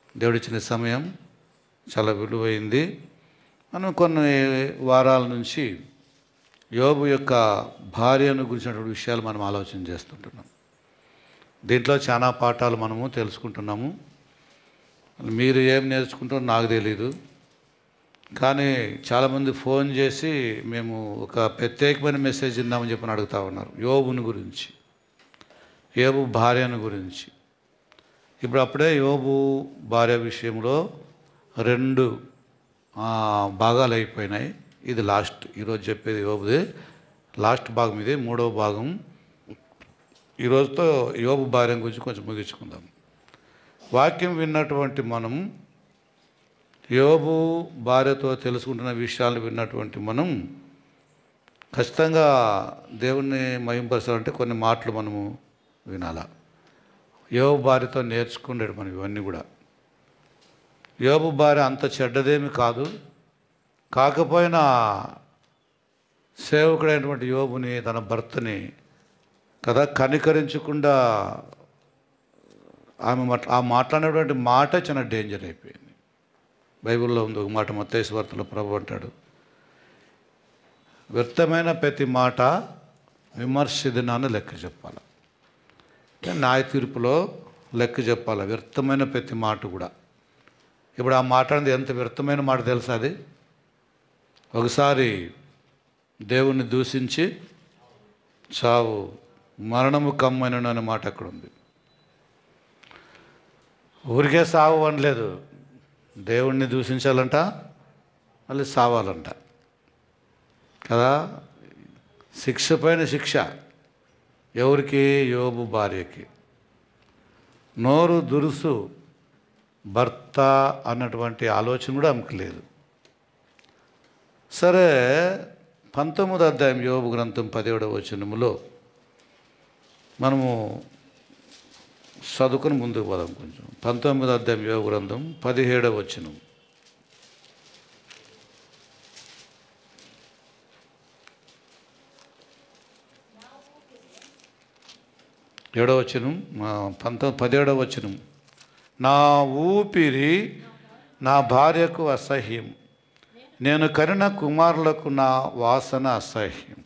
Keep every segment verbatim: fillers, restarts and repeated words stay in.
దేవుడిచ్చిన సమయం చాలా విలువైంది. మనం కొన్ని వారాల నుంచి యోబు యొక్క భార్యను గురించినటువంటి విషయాలు మనం ఆలోచన చేస్తుంటున్నాం. దీంట్లో చాలా పాఠాలు మనము తెలుసుకుంటున్నాము. మీరు ఏం నేర్చుకుంటారో నాకు తెలీదు, కానీ చాలామంది ఫోన్ చేసి మేము ఒక ప్రత్యేకమైన మెసేజ్ ఇద్దామని చెప్పని అడుగుతూ ఉన్నారు యోబుని గురించి, యోబు భార్యను గురించి. ఇప్పుడు అప్పుడే యోబు భార్య విషయంలో రెండు భాగాలు అయిపోయినాయి. ఇది లాస్ట్, ఈరోజు చెప్పేది యోబుది లాస్ట్ భాగం, ఇది మూడవ భాగం. ఈరోజుతో యోబు భార్య గురించి కొంచెం ముగించుకుందాం. వాక్యం విన్నటువంటి మనం, యోబు భార్యతో తెలుసుకుంటున్న విషయాలు విన్నటువంటి మనం ఖచ్చితంగా దేవుణ్ణి మహింపరచాలంటే కొన్ని మాటలు మనము వినాల. యోబు భార్యతో నేర్చుకునేది మనం ఇవన్నీ కూడా. యోబు భార్య అంత చెడ్డదేమి కాదు, కాకపోయినా సేవకుడైనటువంటి యోబుని, తన భర్తని కదా కనికరించకుండా ఆమె ఆ మాట్లాడినటువంటి మాట చాలా డేంజర్ అయిపోయింది. బైబిల్లో ఉంది ఒక మాట, మత్తయి సువార్తలో ప్రభు అంటాడు, వ్యర్థమైన ప్రతి మాట విమర్శ దినాన్ని లెక్క చెప్పాలి, న్యాయ తీర్పులో లెక్క చెప్పాలి వ్యర్థమైన ప్రతి మాట కూడా. ఇప్పుడు ఆ మాట్లాడింది ఎంత వ్యర్థమైన మాట తెలుసా? అది ఒకసారి దేవుణ్ణి దూషించి చావు, మరణము కమ్మనను అనే మాట అక్కడ ఉంది. ఊరికే సావు అనలేదు, దేవుణ్ణి దూషించాలంట, మళ్ళీ సావాలంట కదా. శిక్ష పైన శిక్ష. ఎవరికి? యోబు భార్యకి. నోరు దురుసు భర్త అన్నటువంటి ఆలోచన కూడా ఆమెకు లేదు. సరే, పంతొమ్మిదో అధ్యాయం యోబు గ్రంథం పదిహేడవ వచనములో మనము చదువుకుని ముందుకు పోదాం కొంచెం. పంతొమ్మిదో అధ్యాయం యోబు గ్రంథం పదిహేడవ వచనం. ఏడవ వచనం, పంతొమ్మిది పదిహేడవ వచనం. నా ఊపిరి నా భార్యకు అసహ్యం, నేను కనిన కుమారులకు నా వాసన అసహ్యం.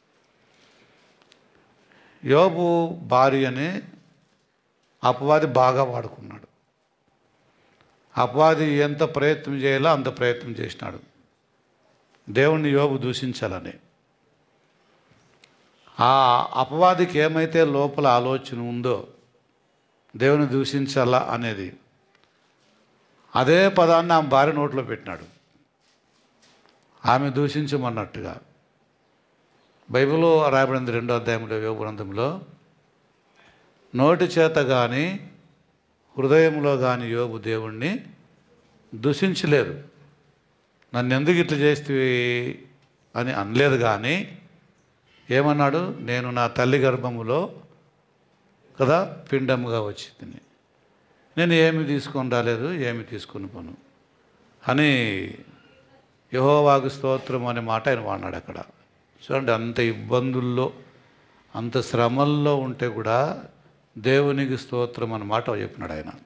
యోబు భార్యని అపవాది బాగా వాడుకున్నాడు. అపవాది ఎంత ప్రయత్నం చేయాలో అంత ప్రయత్నం చేసినాడు దేవుణ్ణి యోబు దూషించాలని. ఆ అపవాదికి ఏమైతే లోపల ఆలోచన ఉందో దేవుని దూషించాలా అనేది, అదే పదాన్ని ఆమె భార్య నోట్లో పెట్టినాడు, ఆమె దూషించమన్నట్టుగా. బైబిల్లో రాయబడింది రెండో అధ్యాయంలో యోబు గ్రంథంలో, నోటి చేత కానీ హృదయంలో కానీ యోబు దేవుణ్ణి దూషించలేదు. నన్ను ఎందుకు ఇట్లా చేస్తేవి అని అనలేదు, కానీ ఏమన్నాడు? నేను నా తల్లి గర్భములో కదా పిండముగా వచ్చింది, నేను ఏమి తీసుకొని రాలేదు, ఏమి తీసుకొని పోను అని యెహోవాకు స్తోత్రం అనే మాట ఆయన వాడినాడు అక్కడ. చూడండి, అంత ఇబ్బందుల్లో అంత శ్రమల్లో ఉంటే కూడా దేవునికి స్తోత్రం అన్నమాట చెప్పినాడు ఆయన.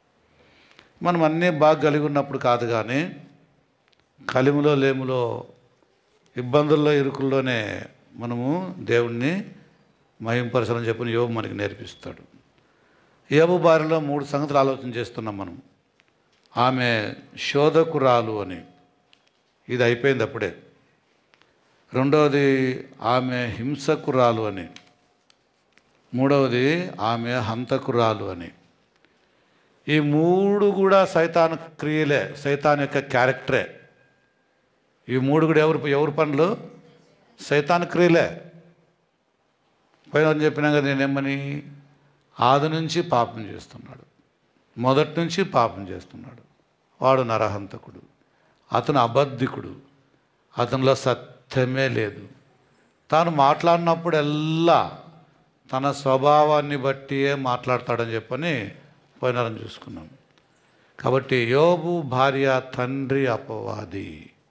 మనం అన్నీ బాగా కలిగి ఉన్నప్పుడు కాదు, కానీ కలిమిలో లేములో ఇబ్బందుల్లో ఇరుకుల్లోనే మనము దేవుణ్ణి మహింపరచాలని చెప్పిన యోబు మనకి నేర్పిస్తాడు. యోబు భార్యలో మూడు సంగతులు ఆలోచన చేస్తున్నాం మనం. ఆమె శోధకురాలు అని, ఇది అయిపోయింది అప్పుడే. రెండవది ఆమె హింసకురాలు అని, మూడవది ఆమె హంతకురాలు అని. ఈ మూడు కూడా సైతాన్ క్రియలే, సైతాన్ యొక్క క్యారెక్టరే. ఈ మూడు కూడా ఎవరు ఎవరి పనులు? సైతాన్ క్రియలే. పైన చెప్పినా కదా నేనేమని, ఆది నుంచి పాపం చేస్తున్నాడు, మొదటి నుంచి పాపం చేస్తున్నాడు. వాడు నరహంతకుడు, అతను అబద్ధికుడు, అతనిలో సత్యమే లేదు. తాను మాట్లాడినప్పుడల్లా తన స్వభావాన్ని బట్టియే మాట్లాడతాడని చెప్పని పోయినారని చూసుకున్నాం. కాబట్టి యోబు భార్య తండ్రి అపవాది.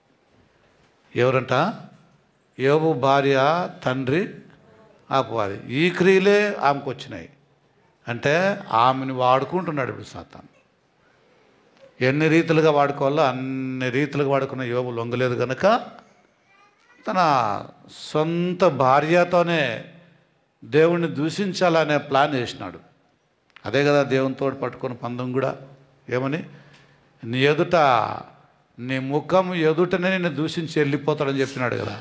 ఎవరంట? యోబు భార్య తండ్రి అపవాది. ఈ క్రియలే ఆమెకు వచ్చినాయి. అంటే ఆమెను వాడుకుంటున్నాడు ఇప్పుడు సాతాను. ఎన్ని రీతులుగా వాడుకోవాలో అన్ని రీతులుగా వాడుకున్న యోబు లొంగలేదు కనుక తన సొంత భార్యతోనే దేవుణ్ణి దూషించాలనే ప్లాన్ చేసినాడు. అదే కదా దేవునితో పట్టుకొని పందం కూడా. ఏమని? నీ ఎదుట, నీ ముఖం ఎదుటనే నిన్ను దూషించి వెళ్ళిపోతాడని చెప్పినాడు కదా.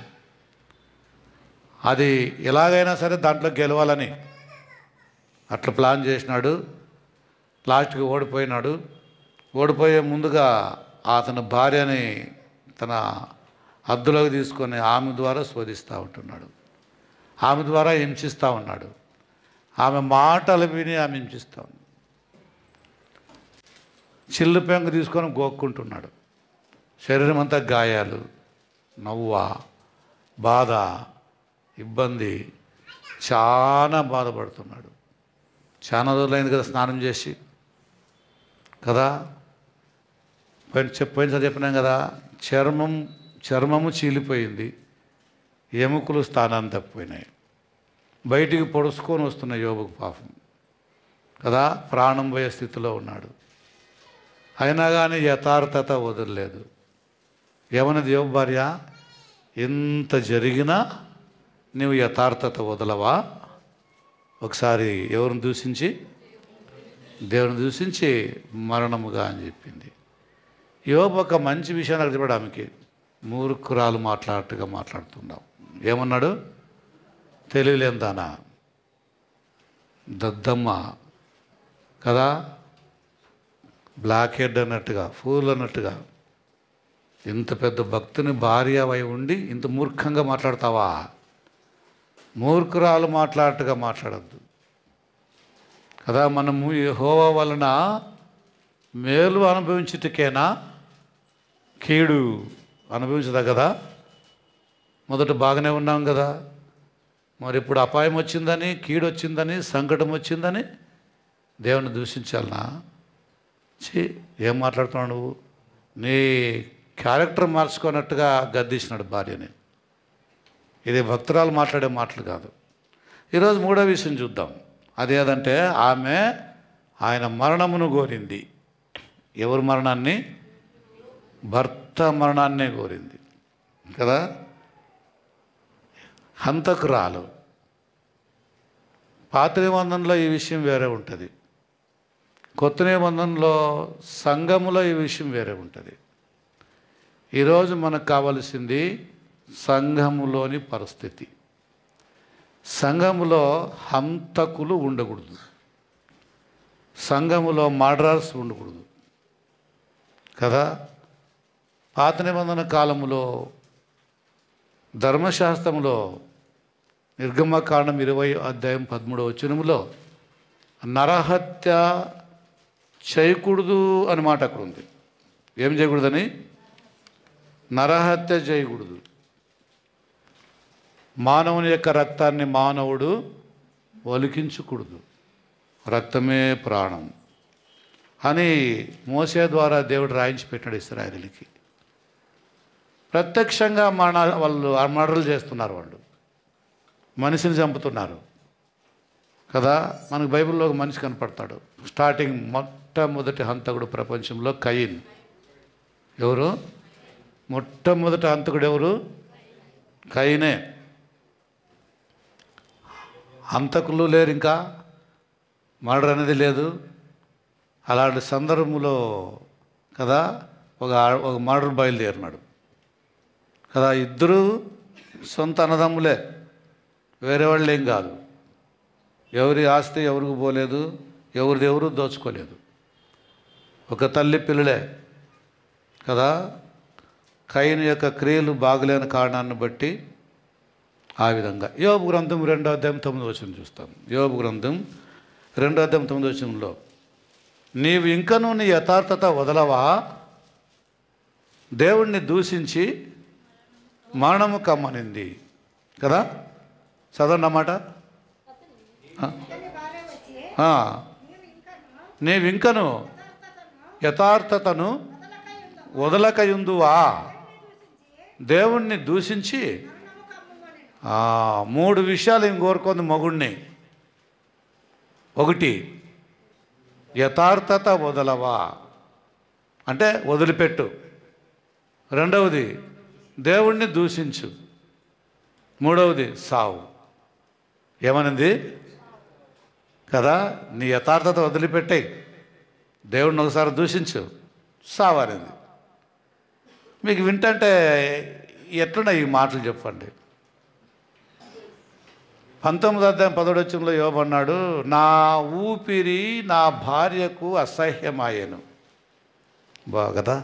అది ఎలాగైనా సరే దాంట్లో గెలవాలని అట్లా ప్లాన్ చేసినాడు. లాస్ట్కి ఓడిపోయినాడు. ఓడిపోయే ముందుగా అతని భార్యని తన హద్దులోకి తీసుకొని ఆమె ద్వారా శోధిస్తూ ఉంటున్నాడు. ఆమె ద్వారా హింసిస్తూ ఉన్నాడు. ఆమె మాటలు విని ఆమె హింసిస్తూ ఉంది. చిల్లు పెంకు తీసుకొని గోక్కుంటున్నాడు. శరీరం అంతా గాయాలు, నవ్వ, బాధ, ఇబ్బంది, చాలా బాధపడుతున్నాడు. చాలా రోజులైంది కదా స్నానం చేసి కదా. పోయిన చెప్పిన చెప్పినాం కదా, చర్మం చర్మము చీలిపోయింది, ఎముకలు స్థానాన్ని తప్పిపోయినాయి, బయటికి పొడుచుకొని వస్తున్న యోబుకు పాపం కదా, ప్రాణం పోయే స్థితిలో ఉన్నాడు. అయినా కానీ యథార్థత వదలలేదు. ఏమన్నది యోబు భార్య? ఎంత జరిగినా నువ్వు యథార్థత వదలవా? ఒకసారి ఎవరిని దూషించి? దేవుని దూషించి మరణముగా అని చెప్పింది. యోబు ఒక మంచి విషయాన్ని అక్కడ చెప్పాడు ఆమెకి. మూర్ఖురాలు మాట్లాడుతుగా మాట్లాడుతున్నావు. ఏమన్నాడు? తెలియలేందానా, దద్దమ్మ కదా, బ్లాక్ హెడ్ అన్నట్టుగా, ఫూల్ అన్నట్టుగా. ఇంత పెద్ద భక్తుని భార్య అయి ఉండి ఇంత మూర్ఖంగా మాట్లాడతావా? మూర్ఖురాలు మాట్లాడట్టుగా మాట్లాడద్దు కదా. మనము యెహోవా వలన మేలు అనుభవించుటకేనా కీడు అనుభవించదా కదా. మొదట బాగానే ఉన్నాం కదా, మరి ఇప్పుడు అపాయం వచ్చిందని, కీడు వచ్చిందని, సంకటం వచ్చిందని దేవుని దూషించాలనా? చీ, ఏం మాట్లాడుతున్నావు నువ్వు? నీ క్యారెక్టర్ మార్చుకున్నట్టుగా గద్దించినాడు భార్యని. ఇది భక్తురాలు మాట్లాడే మాటలు కాదు. ఈరోజు మూడో విషయం చూద్దాం. అదేదంటే ఆమె ఆయన మరణమును కోరింది. ఎవరి మరణాన్ని? భర్త మరణాన్నే కోరింది కదా. హంతకురాలు. పాత నిబంధనలో ఈ విషయం వేరే ఉంటుంది, కొత్త నిబంధనలో సంఘములో ఈ విషయం వేరే ఉంటుంది. ఈరోజు మనకు కావలసింది సంఘములోని పరిస్థితి. సంఘములో హంతకులు ఉండకూడదు, సంఘములో మర్డరర్స్ ఉండకూడదు కదా. పాత నిబంధన కాలములో ధర్మశాస్త్రంలో నిర్గమకాండం ఇరవై అధ్యాయం పదమూడవ వచనములో నరహత్య చేయకూడదు అని మాట అక్కడ ఉంది. ఏం చేయకూడదని? నరహత్య చేయకూడదు. మానవుని యొక్క రక్తాన్ని మానవుడు ఒలికించకూడదు, రక్తమే ప్రాణం అని మోసే ద్వారా దేవుడు రాయించి పెట్టాడు ఇశ్రాయేలుకి. ప్రత్యక్షంగా మన వాళ్ళు మర్డర్లు చేస్తున్నారు, వాళ్ళు మనిషిని చంపుతున్నారు కదా. మనకు బైబిల్లో ఒక మనిషి కనపడతాడు. స్టార్టింగ్ మొట్టమొదటి హంతకుడు ప్రపంచంలో కయీన్. ఎవరు? మొట్టమొదటి హంతకుడు ఎవరు? కయీనే. హంతకులు లేరు, ఇంకా మర్డర్ అనేది లేదు. అలాంటి సందర్భంలో కదా ఒక ఒక మర్డర్ బయలుదేరినాడు కదా. ఇద్దరు సొంత అన్నదమ్ములే, వేరే వాళ్ళు ఏం కాదు. ఎవరి ఆస్తి ఎవరికి పోలేదు, ఎవరిది ఎవరు దోచుకోలేదు, ఒక తల్లి పిల్లలే కదా. కయీను యొక్క క్రియలు బాగులేని కారణాన్ని బట్టి ఆ విధంగా. యోబు గ్రంథం రెండో అధ్యాయం తొమ్మిది వచనం చూస్తాం. యోబు గ్రంథం రెండో అధ్యాయం తొమ్మిది వచనంలో, నీవు ఇంకనూ నీ యథార్థత వదలవా? దేవుణ్ణి దూషించి మరణము కమ్మనింది కదా. చదవండి అన్నమాట. నీవింకను యథార్థతను వదలకయుందువా? దేవుణ్ణి దూషించి. మూడు విషయాలు ఏం కోరుకుంది మగుణ్ణి. ఒకటి, యథార్థత వదలవా? అంటే వదిలిపెట్టు. రెండవది దేవుణ్ణి దూషించు. మూడవది సావు. ఏమనింది కదా, నీ యథార్థత వదిలిపెట్టాయి, దేవుణ్ణి ఒకసారి దూషించు, సావనింది. మీకు వింటంటే ఎట్లున్నాయి ఈ మాటలు చెప్పండి. పంతొమ్మిది అధ్యాయం పదోడు వచనంలో యోబు అన్నాడు, నా ఊపిరి నా భార్యకు అసహ్యమాయెను. బాగదా,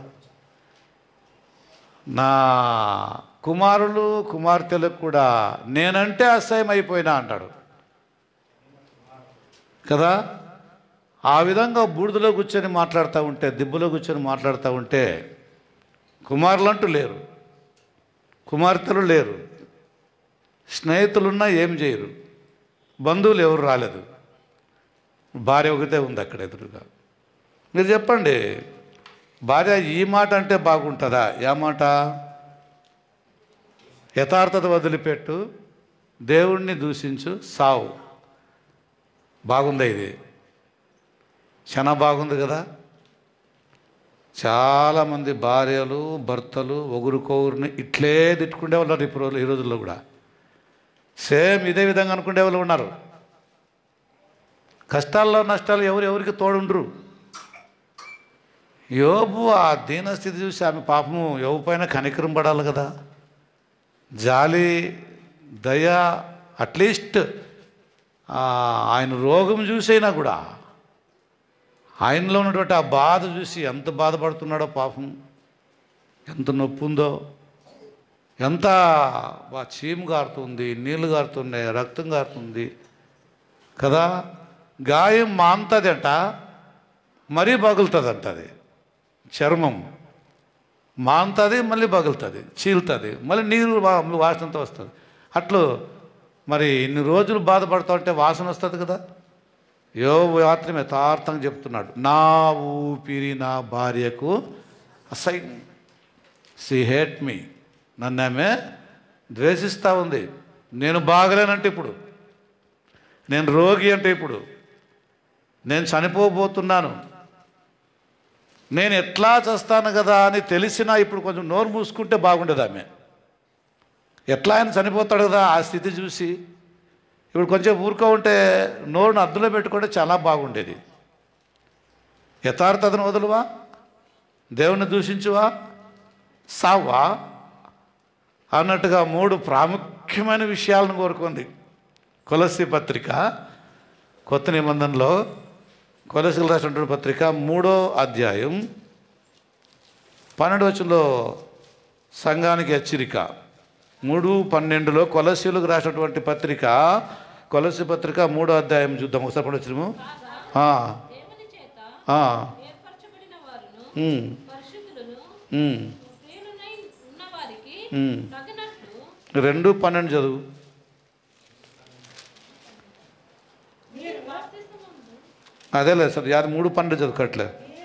నా కుమారులు కుమార్తెలకు కూడా నేనంటే అసహ్యం అయిపోయినా అంటాడు కదా. ఆ విధంగా బూడిదలో కూర్చొని మాట్లాడుతూ ఉంటే, దిబ్బలో కూర్చొని మాట్లాడుతూ ఉంటే కుమారులు అంటూ లేరు, కుమార్తెలు లేరు, స్నేహితులున్నా ఏం చేయరు, బంధువులు ఎవరు రాలేదు, భార్య ఒకటే ఉంది అక్కడ ఎదురుగా. మీరు చెప్పండి, భార్య ఈ మాట అంటే బాగుంటుందా? ఏ మాట? యథార్థత వదిలిపెట్టు, దేవుణ్ణి దూషించు, సావు. బాగుందా ఇది? చాలా బాగుంది కదా. చాలామంది భార్యలు భర్తలు ఒకరికొకరిని ఇట్లే తిట్టుకునే వాళ్ళు ఇప్పుడు ఈ రోజుల్లో కూడా సేమ్ ఇదే విధంగా అనుకునే వాళ్ళు ఉన్నారు. కష్టాల్లో నష్టాలు ఎవరు ఎవరికి తోడుండ్రు. యోబు ఆ దీనస్థితి చూసి ఆమె పాపము యోబు పైన కనికరం పడాలి కదా, జాలి దయ, అట్లీస్ట్ ఆయన రోగం చూసైనా కూడా ఆయనలో ఉన్నటువంటి ఆ బాధ చూసి ఎంత బాధపడుతున్నాడో పాపం, ఎంత నొప్పి ఉందో, ఎంత చీము గారుతుంది, నీళ్ళు గారుతున్నాయి, రక్తం గారుతుంది కదా. గాయం మాంతుంది అంట, మరీ పగులుతుంది అంట. అది చర్మం మాంతుంది, మళ్ళీ పగులుతుంది, చీలుతుంది, మళ్ళీ నీరు వాసనతో వస్తుంది. అట్లు మరి ఇన్ని రోజులు బాధపడుతూ ఉంటే వాసన వస్తుంది కదా. యోబు మాత్రం యథార్థంగా చెప్తున్నాడు, నా ఊపిరి నా భార్యకు అసహ్యం. షీ హేట్ మీ, నన్ను ఆమె ద్వేషిస్తూ ఉంది. నేను బాగలేనంటే ఇప్పుడు, నేను రోగి అంటే ఇప్పుడు, నేను చనిపోబోతున్నాను, నేను ఎట్లా చేస్తాను కదా అని తెలిసినా ఇప్పుడు కొంచెం నోరు మూసుకుంటే బాగుండేది ఆమె. ఎట్లా ఆయన చనిపోతాడు కదా ఆ స్థితి చూసి ఇప్పుడు కొంచెం ఊరుకో ఉంటే, నోరును అద్దులో పెట్టుకుంటే చాలా బాగుండేది. యథార్థతను వదులువా, దేవుణ్ణి దూషించువా, సావా అన్నట్టుగా మూడు ప్రాముఖ్యమైన విషయాలను కోరుకుంది. కొలస్సీ పత్రిక కొత్త నిబంధనలో కొలస్సీలు రాసినటువంటి పత్రిక మూడో అధ్యాయం పన్నెండు వచనంలో సంఘానికి హెచ్చరిక. మూడు పన్నెండులో కొలస్సీలకు రాసినటువంటి పత్రిక, కొలస్సీ పత్రిక మూడో అధ్యాయం చూద్దాం ఒకసారి. పడి వచ్చినాము రెండు పన్నెండు చదువు. అదే లేదు సార్, యాది మూడు పన్నెండు చదువుకట్లే.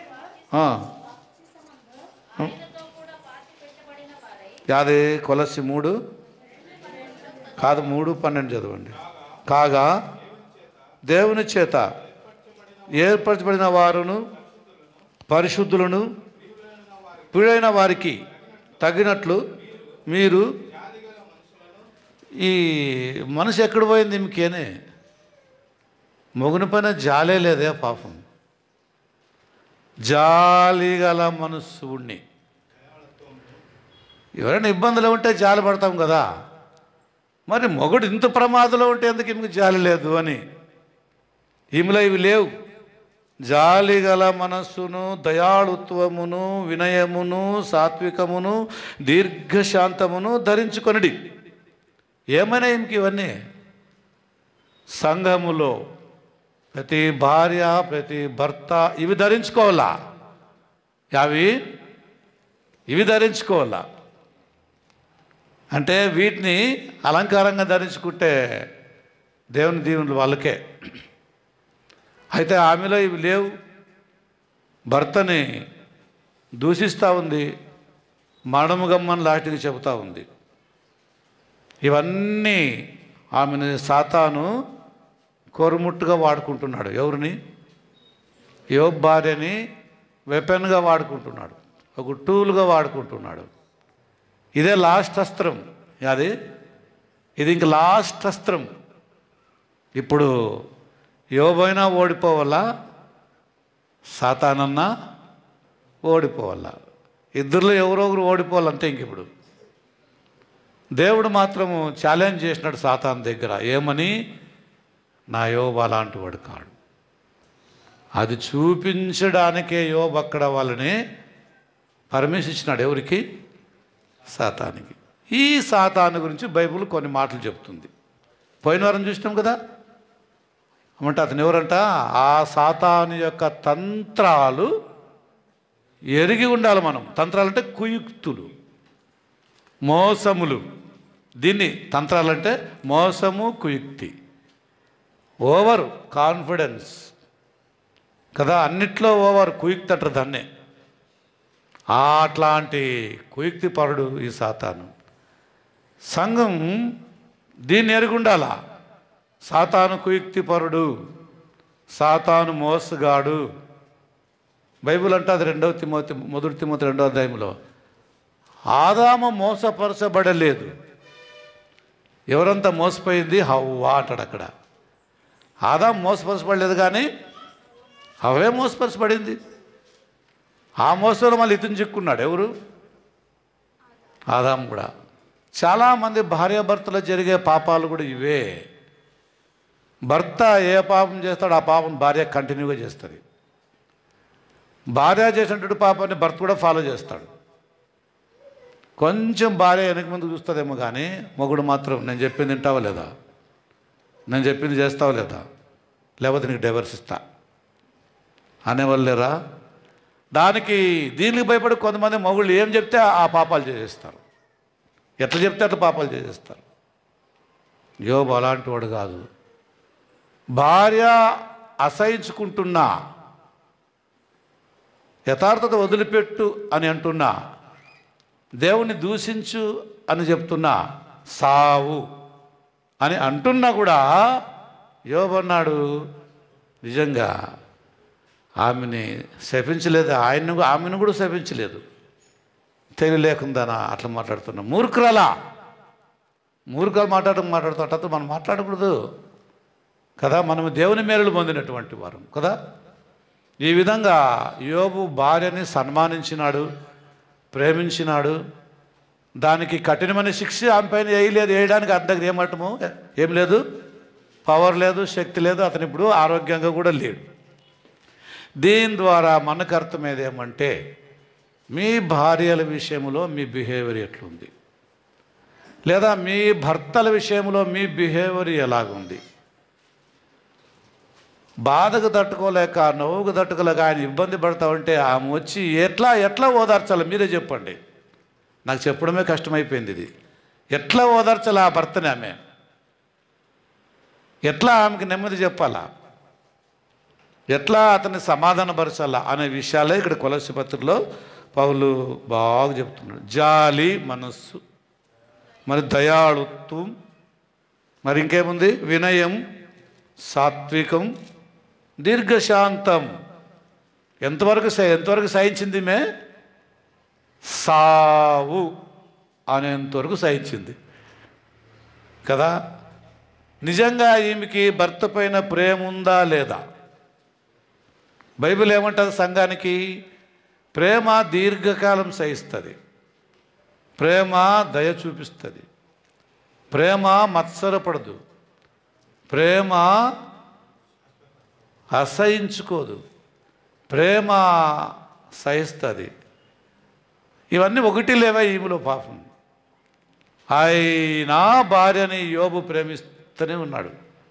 యాది కొలస్సీ మూడు కాదు, మూడు పన్నెండు చదవండి. కాగా దేవుని చేత ఏర్పరచబడిన వారును పరిశుద్ధులను ప్రియులైన వారికి తగినట్లు మీరు, ఈ మనసు ఎక్కడ పోయింది మీకేనే? మొగుని పైన జాలే లేదే పాపం. జాలి గల మనస్సు ఉన్ని, ఎవరైనా ఇబ్బందులు ఉంటే జాలి పడతాం కదా. మరి మొగుడు ఇంత ప్రమాదంలో ఉంటే ఎందుకు ఈమెకు జాలి లేదు అని. ఈమెలో ఇవి లేవు. జాలి గల మనస్సును, దయాళుత్వమును, వినయమును, సాత్వికమును, దీర్ఘశాంతమును ధరించుకొనిడి. ఏమైనా ఈమెకి ఇవన్నీ సంఘములో ప్రతి భార్య ప్రతి భర్త ఇవి ధరించుకోవాలా, అవి ఇవి ధరించుకోవాలా. అంటే వీటిని అలంకారంగా ధరించుకుంటే దేవుని దీవెనలు వాళ్ళకే. అయితే ఆమెలో ఇవి లేవు. భర్తని దూషిస్తూ ఉంది, మరణము గమ్మని లాంటివి చెబుతూ ఉంది. ఇవన్నీ ఆమెను సాతాను కొరుముట్టుగా వాడుకుంటున్నాడు. ఎవరిని? యోబు భార్యని వెపన్గా వాడుకుంటున్నాడు, ఒక టూల్గా వాడుకుంటున్నాడు. ఇదే లాస్ట్ అస్త్రం. అది ఇది ఇంక లాస్ట్ అస్త్రం. ఇప్పుడు యోబైనా ఓడిపోవాలా, సాతానన్నా ఓడిపోవాలా. ఇద్దరిలో ఎవరో ఒకరు ఓడిపోవాలంతే. ఇంక ఇప్పుడు దేవుడు మాత్రము ఛాలెంజ్ చేసినాడు సాతాను దగ్గర. ఏమని? నా యోబు అలాంటి వాడు కాడు. అది చూపించడానికే యోబు అక్కడ వాళ్ళని పర్మిషన్ ఇచ్చినాడు. ఎవరికి? సాతానికి. ఈ సాతాను గురించి బైబిల్ కొన్ని మాటలు చెప్తుంది. పోయిన వారం చూసినాం కదా. అంటే అతను ఎవరంట? ఆ సాతాను యొక్క తంత్రాలు ఎరిగి ఉండాలి మనం. తంత్రాలంటే కుయుక్తులు, మోసములు. దీన్ని తంత్రాలంటే మోసము, కుయుక్తి, ఓవర్ కాన్ఫిడెన్స్ కదా. అన్నిట్లో ఓవర్ కుయుక్తి అంటారు దాన్నే. అట్లాంటి కుయుక్తి పరుడు ఈ సాతాను. సంఘం దీన్ని ఎరుగుండాలా. సాతాను కుయుక్తి పరుడు, సాతాను మోసగాడు. బైబిల్ అంటే అది రెండవ తిమోతి మొదటి తిమోతి రెండవ అధ్యాయంలో ఆదాము మోసపరచబడలేదు. ఎవరంతా మోసపోయింది? హవ్వ అంటాడు అక్కడ. ఆదాము మోసపరచబడలేదు కానీ హవ్వే మోసపరచబడింది. ఆ మోసంలో మళ్ళీ ఇతను చిక్కున్నాడు. ఎవరు? ఆదాము కూడా. చాలామంది భార్యాభర్తలు జరిగే పాపాలు కూడా ఇవే. భర్త ఏ పాపం చేస్తాడో ఆ పాపం భార్య కంటిన్యూగా చేస్తుంది. భార్య చేసినటువంటి పాపాన్ని భర్త కూడా ఫాలో చేస్తాడు. కొంచెం భార్య వెనక ముందు చూస్తుందేమో కానీ మొగుడు మాత్రం నేను చెప్పింది వింటావా లేదా, నేను చెప్పింది చేస్తావా లేదా, లేకపోతే నీకు డైవర్స్ ఇస్తా అనేవాళ్ళు లేరా? దానికి దీనికి భయపడి కొంతమంది మొగుళ్ళు ఏం చెప్తే ఆ పాపాలు చేసేస్తారు. ఎట్లా చెప్తే అట్లా పాపాలు చేసేస్తారు. యోబు అలాంటి వాడు కాదు. భార్య అసహించుకుంటున్నా, యథార్థత వదిలిపెట్టు అని అంటున్నా, దేవుణ్ణి దూషించు అని చెప్తున్నా, సావు అని అంటున్నా కూడా యోబు అన్నాడు నిజంగా ఆమెని శపించలేదు, ఆయన ఆమెను కూడా శపించలేదు. తెలియలేకుందానా అట్లా మాట్లాడుతున్నా. మూర్ఖురాలా, మూర్ఖులు మాట్లాడడం మాట్లాడుతుంటే మనం మాట్లాడకూడదు కదా. మనం దేవుని మేలులు పొందినటువంటి వారు కదా. ఈ విధంగా యోబు భార్యని సన్మానించినాడు, ప్రేమించినాడు. దానికి కఠినమైన శిక్ష ఆమె పైన వేయలేదు. వేయడానికి అతని దగ్గర ఏమటము ఏం లేదు, పవర్ లేదు, శక్తి లేదు. అతను ఇప్పుడు ఆరోగ్యంగా కూడా లేడు. దీని ద్వారా మనకు అర్థమయ్యేది ఏమంటే మీ భార్యల విషయంలో మీ బిహేవియర్ ఎట్లుంది, లేదా మీ భర్తల విషయంలో మీ బిహేవియర్ ఎలాగుంది. బాధకు తట్టుకోలేక, నవ్వుకు తట్టుకోలేక ఆయన ఇబ్బంది పడతా ఉంటే ఆమె వచ్చి ఎట్లా ఎట్లా ఓదార్చాలి మీరే చెప్పండి. నాకు చెప్పడమే కష్టమైపోయింది. ఇది ఎట్లా ఓదార్చాలి ఆ భర్తని, ఆమె ఎట్లా ఆమెకి నెమ్మది చెప్పాలా, ఎట్లా అతన్ని సమాధానపరచాలా అనే విషయాలే ఇక్కడ కొలస్సీ పత్రికలో పౌలు బాగా చెప్తున్నాడు. జాలి మనస్సు, మరి దయాళుత్వం, మరి ఇంకేముంది, వినయం, సాత్వికం, దీర్ఘశాంతం. ఎంతవరకు ఎంతవరకు సహించింది మే? సావు అనేంతవరకు సహించింది కదా. నిజంగా ఈమెకి భర్త పైన ప్రేమ ఉందా లేదా? బైబిల్ ఏమంటుంది సంఘానికి? ప్రేమ దీర్ఘకాలం సహిస్తుంది, ప్రేమ దయ చూపిస్తుంది, ప్రేమ మత్సరపడదు, ప్రేమ అసహించుకోదు, ప్రేమ సహిస్తుంది. ఇవన్నీ ఒకటి లేవా ఈమెలో పాపం. అయినా భార్యని యోబు ప్రేమిస్తూనే ఉన్నాడు.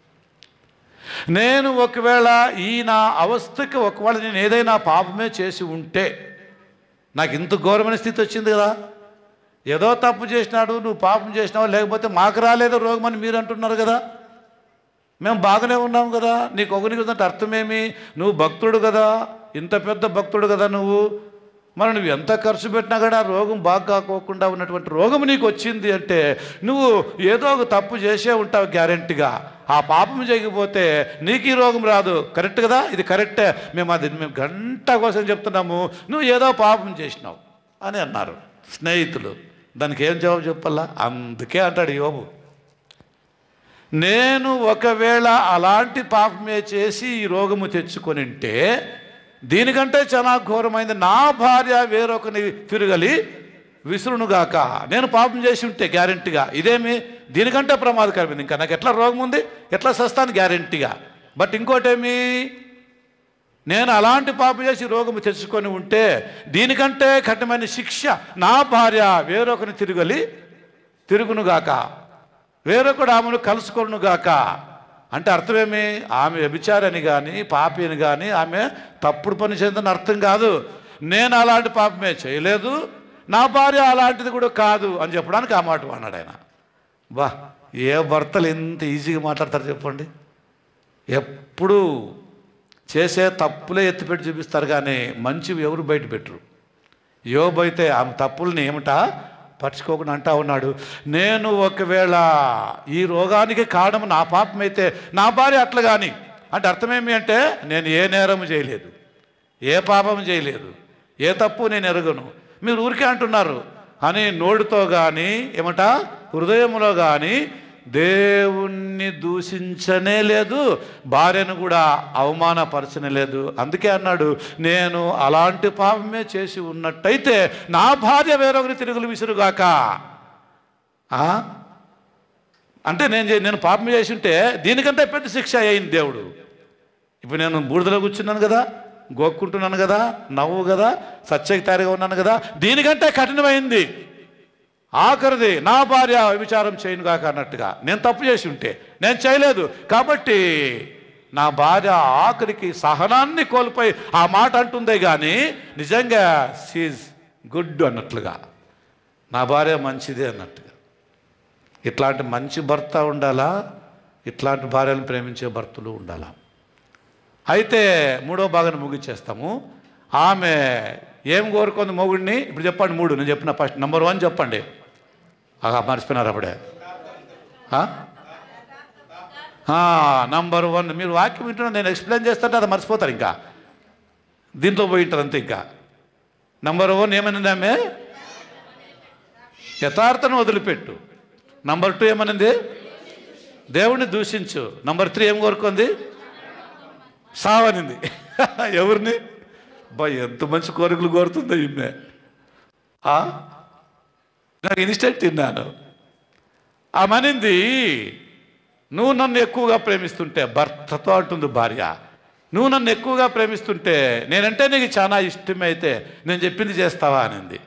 నేను ఒకవేళ ఈ నా అవస్థకి ఒకవేళ నేను ఏదైనా పాపమే చేసి ఉంటే, నాకు ఇంత ఘోరమైన స్థితి వచ్చింది కదా, ఏదో తప్పు చేసినాడు, నువ్వు పాపం చేసినావు, లేకపోతే మాకు రాలేదు రోగం అని మీరు అంటున్నారు కదా, మేము బాగానే ఉన్నాం కదా, నీకు ఒకరికి ఉందంటే అర్థమేమి? నువ్వు భక్తుడు కదా, ఇంత పెద్ద భక్తుడు కదా నువ్వు, మరి నువ్వు ఎంత ఖర్చు పెట్టినా కూడా రోగం బాగా కాకోకుండా ఉన్నటువంటి రోగం నీకు వచ్చింది అంటే నువ్వు ఏదో ఒక తప్పు చేసే ఉంటావు గ్యారెంటీగా. ఆ పాపం చేయకపోతే నీకు ఈ రోగం రాదు. కరెక్ట్ కదా? ఇది కరెక్టే. మేము అది మేము గంట కోసం చెప్తున్నాము, నువ్వు ఏదో పాపం చేసినావు అని అన్నారు స్నేహితులు. దానికి ఏం జవాబు చెప్పాలా? అందుకే అంటాడు యోబు, నేను ఒకవేళ అలాంటి పాపమే చేసి ఈ రోగము తెచ్చుకొని ఉంటే దీనికంటే చాలా ఘోరమైంది, నా భార్య వేరొకని తిరగలి విసురునుగాక. నేను పాపం చేసి ఉంటే గ్యారెంటీగా ఇదేమి దీనికంటే ప్రమాదకరమైంది. ఇంకా నాకు ఎట్లా రోగం ఉంది, ఎట్లా సస్తాను గ్యారెంటీగా. బట్ ఇంకోటేమి, నేను అలాంటి పాపం చేసి రోగము తెచ్చుకొని ఉంటే దీనికంటే కఠినమైన శిక్ష నా భార్య వేరొకని తిరగలి తిరుగునుగాక, వేరొకడు ఆమెను కలుసుకొనుగాక. అంటే అర్థమేమి? ఆమె వ్యభిచారని కానీ పాపి అని కానీ ఆమె తప్పుడు పని చేద్దని అర్థం కాదు. నేను అలాంటి పాపమే చేయలేదు, నా భార్య అలాంటిది కూడా కాదు అని చెప్పడానికి ఆ మాట అన్నాడు ఆయన. బా, ఏ భర్తలు ఎంత ఈజీగా మాట్లాడతారు చెప్పండి. ఎప్పుడు చేసే తప్పులే ఎత్తిపెట్టి చూపిస్తారు కానీ మంచివి ఎవరు బయట పెట్టరు. యోబు అయితే ఆమె తప్పుల్ని ఏమిటా పరుచుకోకుండా అంటా ఉన్నాడు, నేను ఒకవేళ ఈ రోగానికి కారణం నా పాపం అయితే నా భార్య అట్లా కానీ. అంటే అర్థమేమి అంటే నేను ఏ నేరము చేయలేదు, ఏ పాపం చేయలేదు, ఏ తప్పు నేను ఎరగను. మీరు ఊరికే అంటున్నారు అని నోటితో కానీ ఏమట హృదయంలో కానీ దేవుణ్ణి దూషించనే లేదు, భార్యను కూడా అవమానపరచనే లేదు. అందుకే అన్నాడు, నేను అలాంటి పాపమే చేసి ఉన్నట్టయితే నా భార్య వేరొకరి తిరుగులు విసురుగాక. అంటే నేను నేను పాపం చేసి ఉంటే దీనికంటే పెద్ద శిక్ష అయింది దేవుడు. ఇప్పుడు నేను బూడిదలో కూర్చున్నాను కదా, గోక్కుంటున్నాను కదా, నవ్వు కదా, సత్యక్తారిగా ఉన్నాను కదా, దీనికంటే కఠినమైంది ఆఖరిది నా భార్య విచారం చేయను కాక అన్నట్టుగా. నేను తప్పు చేసి ఉంటే, నేను చేయలేదు కాబట్టి నా భార్య ఆఖరికి సహనాన్ని కోల్పోయి ఆ మాట అంటుందే కానీ నిజంగా షీజ్ గుడ్ అన్నట్లుగా, నా భార్య మంచిదే అన్నట్టుగా. ఇట్లాంటి మంచి భర్త ఉండాలా, ఇట్లాంటి భార్యను ప్రేమించే భర్తలు ఉండాలా. అయితే మూడో భాగాన్ని ముగించేస్తాము. ఆమె ఏం కోరుకుంది మొగుడిని? ఇప్పుడు చెప్పండి మూడు. నేను చెప్పిన ఫస్ట్ నెంబర్ వన్ చెప్పండి. మర్చిపోయినారు అప్పుడే. నంబర్ వన్, మీరు వాక్యం వింటున్నా నేను ఎక్స్ప్లెయిన్ చేస్తుంటే అది మర్చిపోతారు, ఇంకా దీంట్లో పోయి ఉంటారు అంతే. ఇంకా నంబర్ వన్ ఏమనింది ఆమె? యథార్థను వదిలిపెట్టు. నంబర్ టూ ఏమనింది? దేవుణ్ణి దూషించు. నంబర్ త్రీ ఏం కోరుకుంది? సావనింది. ఎవరిని? బా, ఎంత మంచి కోరికలు కోరుతుందో ఈమె. నాకు ఇన్స్టెంట్ తిన్నాను. ఆమెనింది, నువ్వు నన్ను ఎక్కువగా ప్రేమిస్తుంటే, భర్తతో అంటుంది భార్య, నువ్వు నన్ను ఎక్కువగా ప్రేమిస్తుంటే నేనంటే నీకు చాలా ఇష్టమైతే నేను చెప్పింది చేస్తావా అనింది.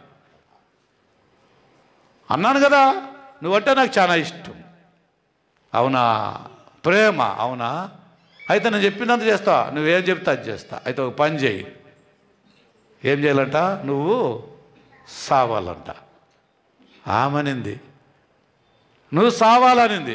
అన్నాను కదా, నువ్వంటే నాకు చాలా ఇష్టం. అవునా? ప్రేమ అవునా? అయితే నేను చెప్పినంత చేస్తావా? నువ్వేం చెప్తా అది చేస్తా. అయితే ఒక పని చేయి. ఏం చేయాలంట? నువ్వు సావాలంట. ఆమనింది, నువ్వు సావాలనింది.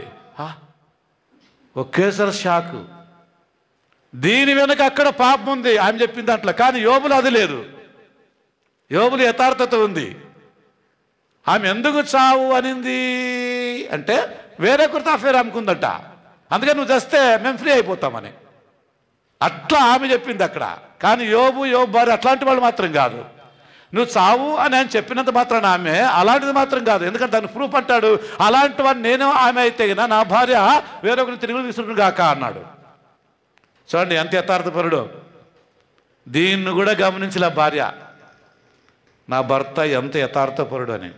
ఒకేసారి షాకు. దీని వెనక అక్కడ పాపం ఉంది ఆమె చెప్పింది దాంట్లో, కానీ యోబులు అది లేదు. యోబులు యథార్థత ఉంది. ఆమె ఎందుకు చావు అనింది అంటే వేరే కుర్త అఫేర్ ఆమెకుందట, అందుకని నువ్వు చేస్తే మేము ఫ్రీ అయిపోతామని అట్లా ఆమె చెప్పింది అక్కడ. కానీ యోబు యోబు భార్య అట్లాంటి వాళ్ళు మాత్రం కాదు. నువ్వు చావు అని ఆయన చెప్పినంత మాత్రాన ఆమె అలాంటిది మాత్రం కాదు. ఎందుకంటే దాన్ని ప్రూఫ్ అంటాడు, అలాంటి వాడిని నేను ఆమె అయితే కదా నా భార్య వేరొకరిని తిరిగి విసురును గాక అన్నాడు. చూడండి ఎంత యథార్థపరుడు. దీన్ని కూడా గమనించలే భార్య, నా భర్త ఎంత యథార్థపరుడు అని.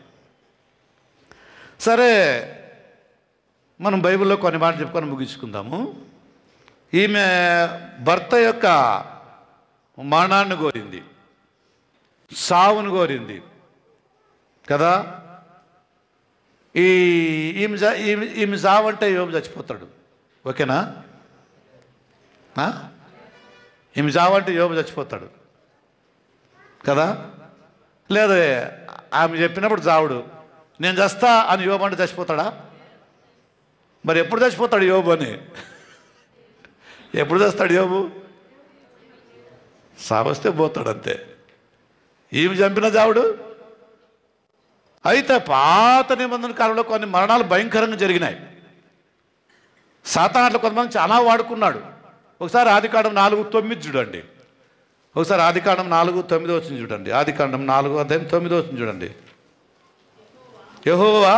సరే, మనం బైబిల్లో కొన్ని మాటలు చెప్పుకొని ముగించుకుందాము. ఈమె భర్త యొక్క మరణాన్ని కోరింది, సావును కోరింది కదా. ఈ ఈమె ఈమె సావు అంటే యోబు చచ్చిపోతాడు, ఓకేనా? ఈమె సావు అంటే యోబు చచ్చిపోతాడు కదా. లేదు, ఆమె చెప్పినప్పుడు చావుడు, నేను చస్తా అని యోబు అంటే చచ్చిపోతాడా? మరి ఎప్పుడు చచ్చిపోతాడు యోబు అని? ఎప్పుడు చేస్తాడు యోబు? సావస్తే పోతాడు అంతే. ఈమె చంపిన చావుడు. అయితే పాత నిబంధన కాలంలో కొన్ని మరణాలు భయంకరంగా జరిగినాయి. సాతాను అట్లా కొంతమంది చాలా వాడుకున్నాడు. ఒకసారి ఆదికాండం నాలుగు తొమ్మిది చూడండి. ఒకసారి ఆదికాండం నాలుగు తొమ్మిది వచ్చింది చూడండి. ఆదికాండం నాలుగు అధ్యాయం తొమ్మిది వచ్చింది చూడండి. యెహోవా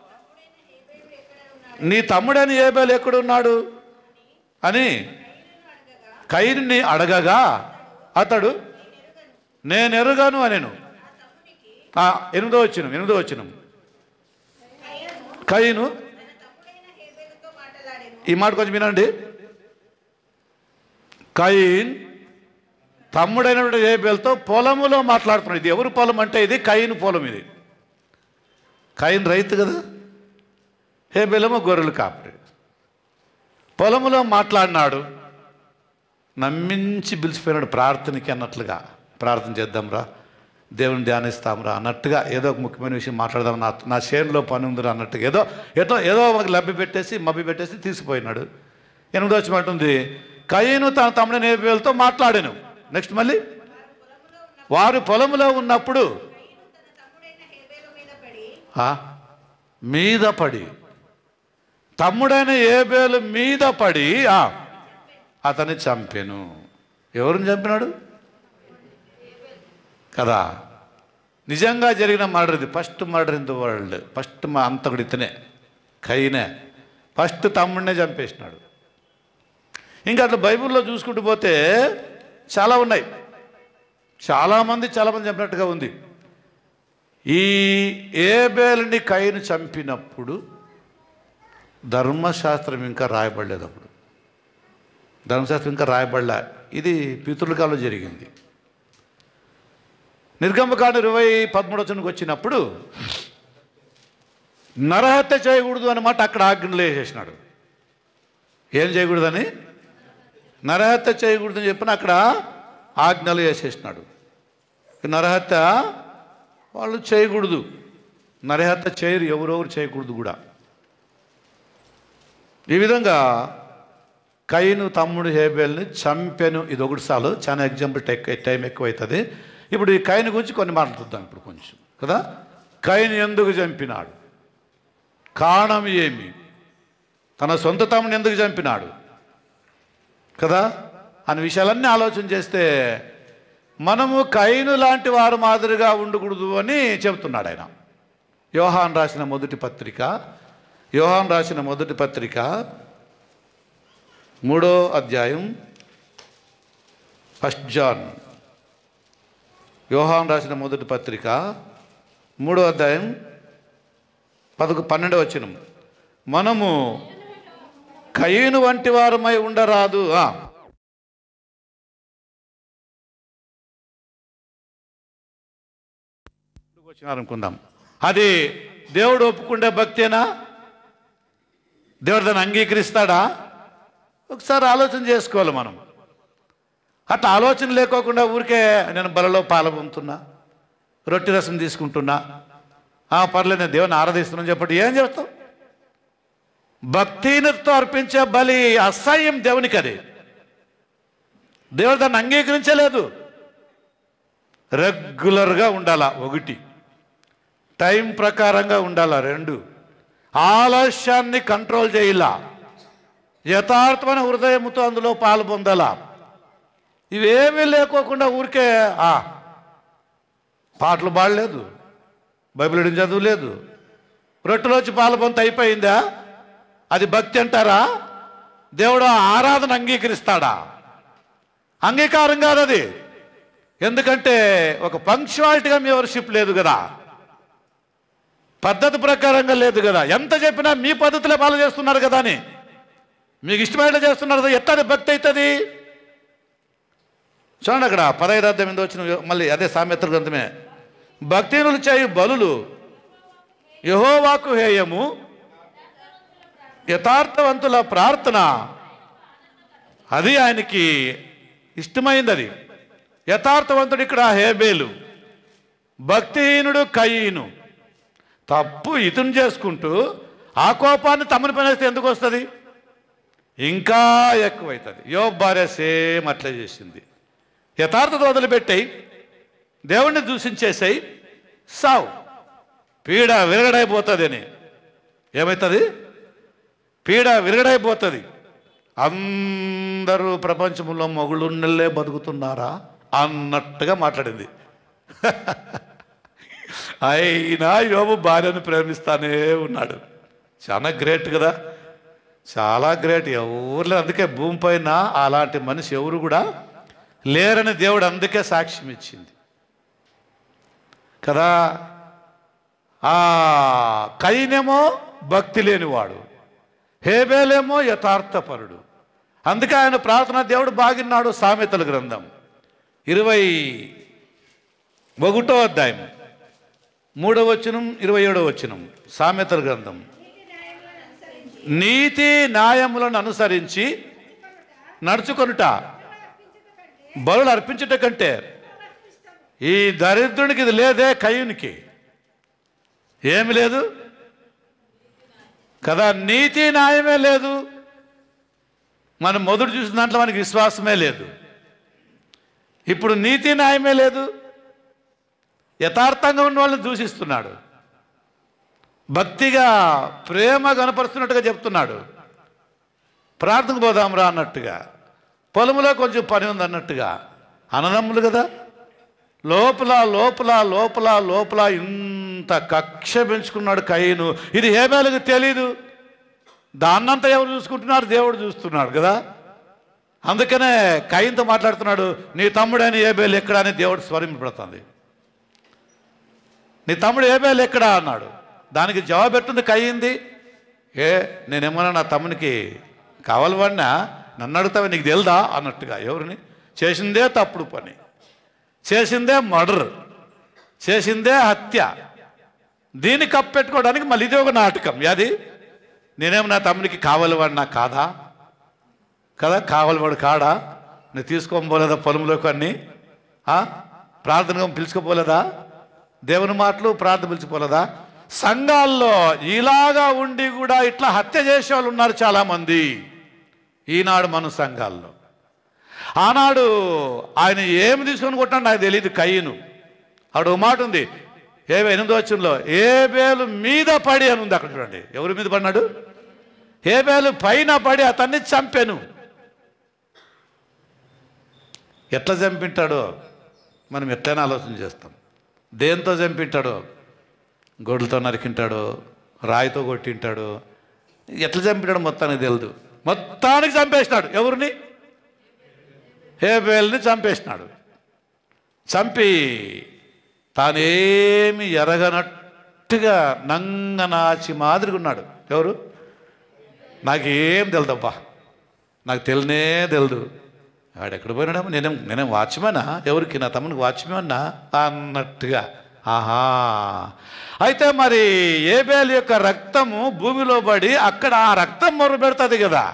నీ తమ్ముడని ఏబేలు ఎక్కడున్నాడు అని కయీనుని అడగగా అతడు నేను ఎరుగను అనెను. ఎనిమిదో వచ్చిన ఎనిమిదో వచ్చిన కయీను ఈ మాట కొంచెం వినండి. కయీన్ తమ్ముడైనటువంటి ఏబేలుతో పొలములో మాట్లాడుతున్నాడు. ఇది ఎవరు పొలం అంటే ఇది కయీను పొలం. ఇది కయీన్ రైతు కదా, ఏబేలేమో గొర్రెలు కాపరి. పొలములో మాట్లాడినాడు, నమ్మించి పిలిచిపోయినాడు ప్రార్థనకి అన్నట్లుగా. ప్రార్థన చేద్దాంరా, దేవుని ధ్యానిస్తాంరా అన్నట్టుగా, ఏదో ఒక ముఖ్యమైన విషయం మాట్లాడదాం, నా నా చేనులో పని ఉందిరా అన్నట్టుగా ఏదో ఏదో ఏదో ఒక లబ్బి పెట్టేసి మబ్బి పెట్టేసి తీసుకుపోయినాడు. ఎనిమిదో వచ్చి అంటుంది కయీను తన తమ్ముడైన ఏబేలుతో మాట్లాడాను. నెక్స్ట్ మళ్ళీ వారు పొలములో ఉన్నప్పుడు మీద పడి తమ్ముడైన ఏబేలు మీద పడి అతన్ని చంపెను. ఎవరిని చంపినాడు కదా? నిజంగా జరిగిన మర్డర్ ఇది. First murder in the world. First మా అంతకుడు ఇతనే, కయీనే. ఫస్ట్ తమ్ముడినే చంపేసినాడు. ఇంకా అట్లా బైబిల్లో చూసుకుంటూ పోతే చాలా ఉన్నాయి. చాలామంది చాలామంది చంపినట్టుగా ఉంది. ఈ ఏబేలుని కయీను చంపినప్పుడు ధర్మశాస్త్రం ఇంకా రాయబడలేదు. అప్పుడు ధర్మశాస్త్రం ఇంకా రాయబడలే. ఇది పితరుల కాలంలో జరిగింది. నిర్గమకాండం ఇరవై పదమూడు వచనానికి వచ్చినప్పుడు నరహత్య చేయకూడదు అన్నమాట అక్కడ ఆజ్ఞలు వేసేసినాడు. ఏం చేయకూడదని? నరహత్య చేయకూడదని చెప్పిన అక్కడ ఆజ్ఞలు వేసేసినాడు. నరహత్య వాళ్ళు చేయకూడదు, నరహత్య చేయరు, ఎవరెవరు చేయకూడదు కూడా. ఈ విధంగా కయీను తమ్ముడు హేబేల్ని చంపెను. ఇది ఒకటి సార్లు, చాలా ఎగ్జాంపుల్ టైం ఎక్కువ అవుతుంది. ఇప్పుడు ఈ కయీను గురించి కొన్ని మాట్లాడుతాం ఇప్పుడు కొంచెం కదా. కయీను ఎందుకు చంపినాడు, కారణం ఏమి, తన సొంత తమ్ముని ఎందుకు చంపినాడు కదా అనే విషయాలన్నీ ఆలోచన చేస్తే మనము కయీను లాంటి వారు మాదిరిగా ఉండకూడదు అని చెబుతున్నాడు ఆయన. యోహాను రాసిన మొదటి పత్రిక యోహాను రాసిన మొదటి పత్రిక మూడో అధ్యాయం ఫస్ట్ జాన్ యోహాను రాసిన మొదటి పత్రిక మూడో అధ్యాయం పదకొ పన్నెండవ వచనం. మనము కయీను వంటి వారమై ఉండరాదు. అనుకుందాం, అది దేవుడు ఒప్పుకుండే భక్తేనా? దేవుడు దాన్ని అంగీకరిస్తాడా? ఒకసారి ఆలోచన చేసుకోవాలి మనం. అట్లా ఆలోచన లేకోకుండా ఊరికే నేను బలలో పాల పొందుతున్నా, రొట్టె రసం తీసుకుంటున్నా, పర్లేదు నేను దేవుని ఆరాధిస్తున్నాను చెప్పండి, ఏం చేస్తావు? భక్తితో అర్పించే బలి అసహ్యం దేవునికి. అది దేవుడు దాన్ని అంగీకరించలేదు. రెగ్యులర్గా ఉండాలా, ఒకటి టైం ప్రకారంగా ఉండాలా, రెండు ఆలస్యాన్ని కంట్రోల్ చేయాల, యథార్థమైన హృదయంతో అందులో పాలు పొందాలా. ఇవేమీ లేకోకుండా ఊరికే పాటలు పాడలేదు, బైబిల్ చదువులేదు, రొట్టెలోంచి పాలు పొంత అయిపోయిందా? అది భక్తి అంటారా? దేవుడు ఆరాధన అంగీకరిస్తాడా? అంగీకారం కాదు అది. ఎందుకంటే ఒక పంక్చువాలిటీగా మీ వర్షిప్ లేదు కదా, పద్ధతి ప్రకారంగా లేదు కదా. ఎంత చెప్పినా మీ పద్ధతిలో పాలు చేస్తున్నారు కదా అని, మీకు ఇష్టమైన చేస్తున్నారు కదా, ఎట్లా భక్తి అవుతుంది? చూడండి అక్కడ పదహైదు అర్థం ఎందుకు వచ్చిన, మళ్ళీ అదే సామెత్ర గ్రంథమే. భక్తినులు చేయు బలులు యెహోవాకు హేయము, యథార్థవంతుల ప్రార్థన అది ఆయనకి ఇష్టమైంది. అది యథార్థవంతుడు ఇక్కడ హేబేలు, భక్తిహీనుడు కయీను. తప్పు ఇతను చేసుకుంటూ ఆ కోపాన్ని తమని పనేస్తే ఎందుకు వస్తుంది? ఇంకా ఎక్కువైతుంది. యోబు భార్య సేమ్ అట్లే చేసింది. యథార్థత వదిలిపెట్టాయి, దేవుణ్ణి దూషించేసాయి, సావు, పీడ విరగడైపోతుంది అని. ఏమవుతుంది? పీడ విరగడైపోతుంది. అందరూ ప్రపంచంలో మొగుళ్ళున్నలే బతుకుతున్నారా అన్నట్టుగా మాట్లాడింది. అయినా యోబు భార్యను ప్రేమిస్తానే ఉన్నాడు. చాలా గ్రేట్ కదా, చాలా గ్రేట్. ఎవరు అందుకే భూమి పైన అలాంటి మనిషి ఎవరు కూడా లేరని దేవుడు అందుకే సాక్ష్యం ఇచ్చింది కదా. ఆ కయీనేమో భక్తి లేనివాడు, హేబేలేమో యథార్థపరుడు. అందుకే ఆయన ప్రార్థన దేవుడు బాగిన్నాడు. సామెతల గ్రంథం ఇరవై ఒకటో అధ్యాయం మూడవ వచనం, ఇరవై ఏడవ వచనం. సామెతల గ్రంథం, నీతి న్యాయములను అనుసరించి నడుచుకొనుట బలులు అర్పించుట కంటే. ఈ దరిద్రునికి ఇది లేదే, కయ్యూనికి ఏమి లేదు కదా, నీతి న్యాయమే లేదు. మనం మొదటి చూసిన దాంట్లో మనకి విశ్వాసమే లేదు. ఇప్పుడు నీతి న్యాయమే లేదు. యథార్థంగా ఉన్న వాళ్ళని దూషిస్తున్నాడు, భక్తిగా ప్రేమ కనపరుస్తున్నట్టుగా చెప్తున్నాడు. ప్రార్థనకు పోదాం రా అన్నట్టుగా, పొలములో కొంచెం పని ఉంది అన్నట్టుగా. అన్నదమ్ములు కదా, లోపల లోపల లోపల లోపల ఇంత కక్ష పెంచుకున్నాడు కయీను. ఇది హేబేలుకు తెలీదు. దాన్నంతా ఎవరు చూసుకుంటున్నారు? దేవుడు చూస్తున్నాడు కదా. అందుకనే కయీనుతో మాట్లాడుతున్నాడు, నీ తమ్ముడైన హేబేలు ఎక్కడా అని దేవుడు స్వరింపడుతుంది. నీ తమ్ముడు హేబేలు ఎక్కడా అన్నాడు. దానికి జవాబు ఎట్టుంది కయ్యింది? ఏ నేనేమన్నా నా తమ్మునికి కావాలవన్నా నన్ను అడుగుతావే, నీకు తెలుదా అన్నట్టుగా. ఎవరిని? చేసిందే తప్పుడు పని, చేసిందే మర్డర్, చేసిందే హత్య. దీన్ని కప్పెట్టుకోవడానికి మళ్ళీ ఇది ఒక నాటకం. అది నేనేమో నా తమ్మునికి కావాలవాడినా కాదా కదా, కావాలవాడు కాడా? నేను తీసుకోపోలేదా పొలంలోకి అన్నీ? ప్రార్థనగా పిలుచుకోపోలేదా? దేవుని మాటలు ప్రార్థన పిలిచిపోలేదా? సంఘాల్లో ఇలాగా ఉండి కూడా ఇట్లా హత్య చేసే వాళ్ళు ఉన్నారు చాలామంది ఈనాడు మన సంఘాల్లో. ఆనాడు ఆయన ఏమి తీసుకొని కొట్టాడు నాకు తెలియదు. కయ్యను ఆడు మాట ఉంది, ఏ ఎనిమిదో వచనంలో హేబేలు మీద పడి అని ఉంది. అక్కడ చూడండి, ఎవరి మీద పడినాడు? హేబేలు పైన పడి అతన్ని చంపాను. ఎట్లా చంపింటాడో మనం ఎట్లయినా ఆలోచన చేస్తాం. దేంతో చంపింటాడో? గొడ్లతో నరికింటాడు, రాయితో కొట్టింటాడు, ఎట్లా చంపింటాడు మొత్తానికి తెలియదు. మొత్తానికి చంపేసినాడు. ఎవరిని? హేబేల్ని చంపేసినాడు. చంపి తానేమి ఎరగనట్టుగా నంగనాచి మాదిరిగా ఉన్నాడు. ఎవరు? నాకేం తెలుదబ్బా, నాకు తెలియనే తెలియదు. ఆడెక్కడ పోయినాడేమో, నేనేం నేనేం వాచ్మెనా? ఎవరికి? నా తమ్మునికి వాచ్మెన్నా అన్నట్టుగా. ఆహా, అయితే మరి హేబేలు యొక్క రక్తము భూమిలో పడి అక్కడ ఆ రక్తం మొర్ర పెడుతుంది కదా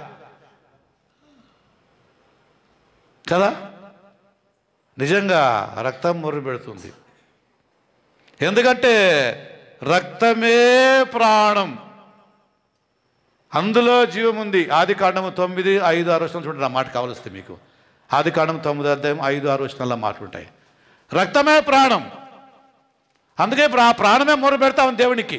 కదా నిజంగా రక్తం మొర్ర పెడుతుంది. ఎందుకంటే రక్తమే ప్రాణం, అందులో జీవం ఉంది. ఆది కాండము తొమ్మిది ఐదు ఆరు వచనాలు చూడండి. ఆ మాట కావలిస్తే మీకు ఆది కాండము తొమ్మిది అధ్యాయం ఐదు ఆరు వచనాల్లో మాట ఉంటాయి. రక్తమే ప్రాణం, అందుకే ఆ ప్రాణమే మొర పెడతా ఉంది దేవునికి.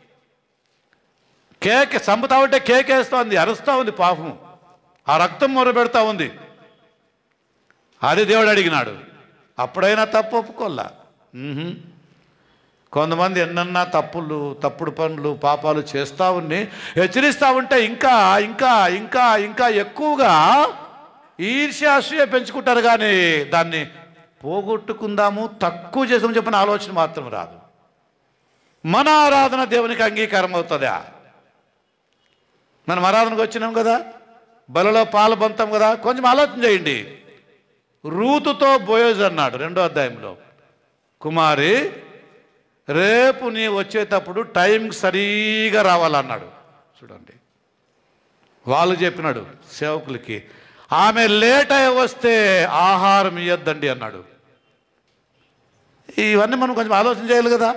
కేక్ చంపుతా ఉంటే కేకేస్తూ ఉంది, అరుస్తూ ఉంది పాపం. ఆ రక్తం మొర పెడతా ఉంది. అది దేవుడు అడిగినాడు. అప్పుడైనా తప్పు ఒప్పుకోల్లా. కొంతమంది ఎన్నన్నా తప్పులు తప్పుడు పనులు పాపాలు చేస్తూ ఉన్ని హెచ్చరిస్తూ ఉంటే ఇంకా ఇంకా ఇంకా ఇంకా ఎక్కువగా ఈర్ష్య అసూయ పెంచుకుంటారు. కానీ దాన్ని పోగొట్టుకుందాము, తక్కువ చేసామని చెప్పిన ఆలోచన మాత్రం రాదు. మన ఆరాధన దేవునికి అంగీకారం అవుతుందా? మనం ఆరాధనకు వచ్చినాం కదా, బలలో పాలు పొందుతాం కదా. కొంచెం ఆలోచన చేయండి. రూతుతో బోయోజు అన్నాడు రెండో అధ్యాయంలో, కుమారి రేపు నీ వచ్చేటప్పుడు టైంకి సరిగా రావాలన్నాడు. చూడండి, వాళ్ళు చెప్పినాడు సేవకులకి, ఆమె లేట్ అయి వస్తే ఆహారం ఇవ్వద్దండి అన్నాడు. ఇవన్నీ మనం కొంచెం ఆలోచన చేయాలి కదా.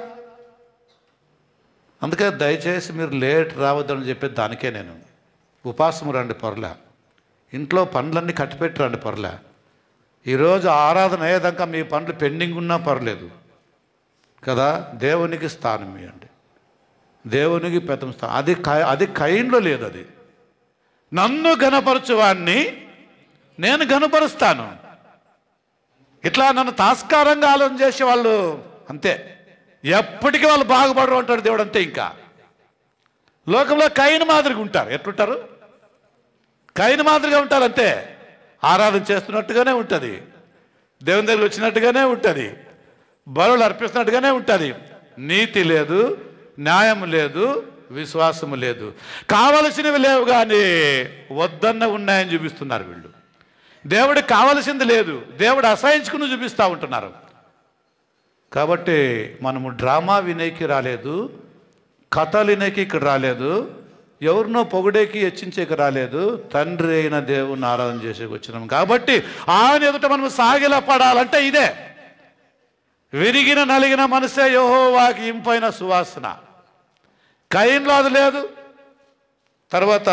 అందుకే దయచేసి మీరు లేట్ రావద్దని చెప్పేది దానికే. నేను ఉపవాసం రండి పొరలే, ఇంట్లో పనులన్నీ కట్టిపెట్టి రండి పొరలే. ఈరోజు ఆరాధన అయ్యేదాకా మీ పనులు పెండింగ్ ఉన్నా పర్లేదు కదా, దేవునికి స్థానం ఇవ్వండి, దేవునికి ప్రథమ స్థానం. అది అది కైన్లో లేదు. అది నన్ను ఘనపరచువాన్ని నేను ఘనపరుస్తాను. ఇట్లా నన్ను తాస్కారంగా ఆలోచన చేసే వాళ్ళు అంతే, ఎప్పటికీ వాళ్ళు బాగుపడరు అంటాడు దేవుడు. అంతే. ఇంకా లోకంలో కైన్ మాదిరిగా ఉంటారు. ఎట్లుంటారు? కైన్ మాదిరిగా ఉంటారు. అంతే. ఆరాధన చేస్తున్నట్టుగానే ఉంటుంది, దేవుని దగ్గర వచ్చినట్టుగానే ఉంటుంది, బలులు అర్పిస్తున్నట్టుగానే ఉంటుంది. నీతి లేదు, న్యాయం లేదు, విశ్వాసము లేదు. కావలసినవి లేవు కానీ వద్దన్న ఉన్నాయని చూపిస్తున్నారు వీళ్ళు. దేవుడికి కావలసింది లేదు, దేవుడు అసహించుకుని చూపిస్తూ ఉంటున్నారు. కాబట్టి మనము డ్రామా వినేకి రాలేదు, కథలు వినేకి ఇక్కడ రాలేదు, ఎవరినో పొగిడేకి హెచ్చించేకి రాలేదు, తండ్రి అయిన దేవుని ఆరాధన చేసేకి వచ్చినాం. కాబట్టి ఆయన ఎదుట మనం సాగిలా పడాలంటే ఇదే. విరిగిన నలిగిన మనసే యెహోవాకి ఇంపైన సువాసన. కయీన్లో అది లేదు. తర్వాత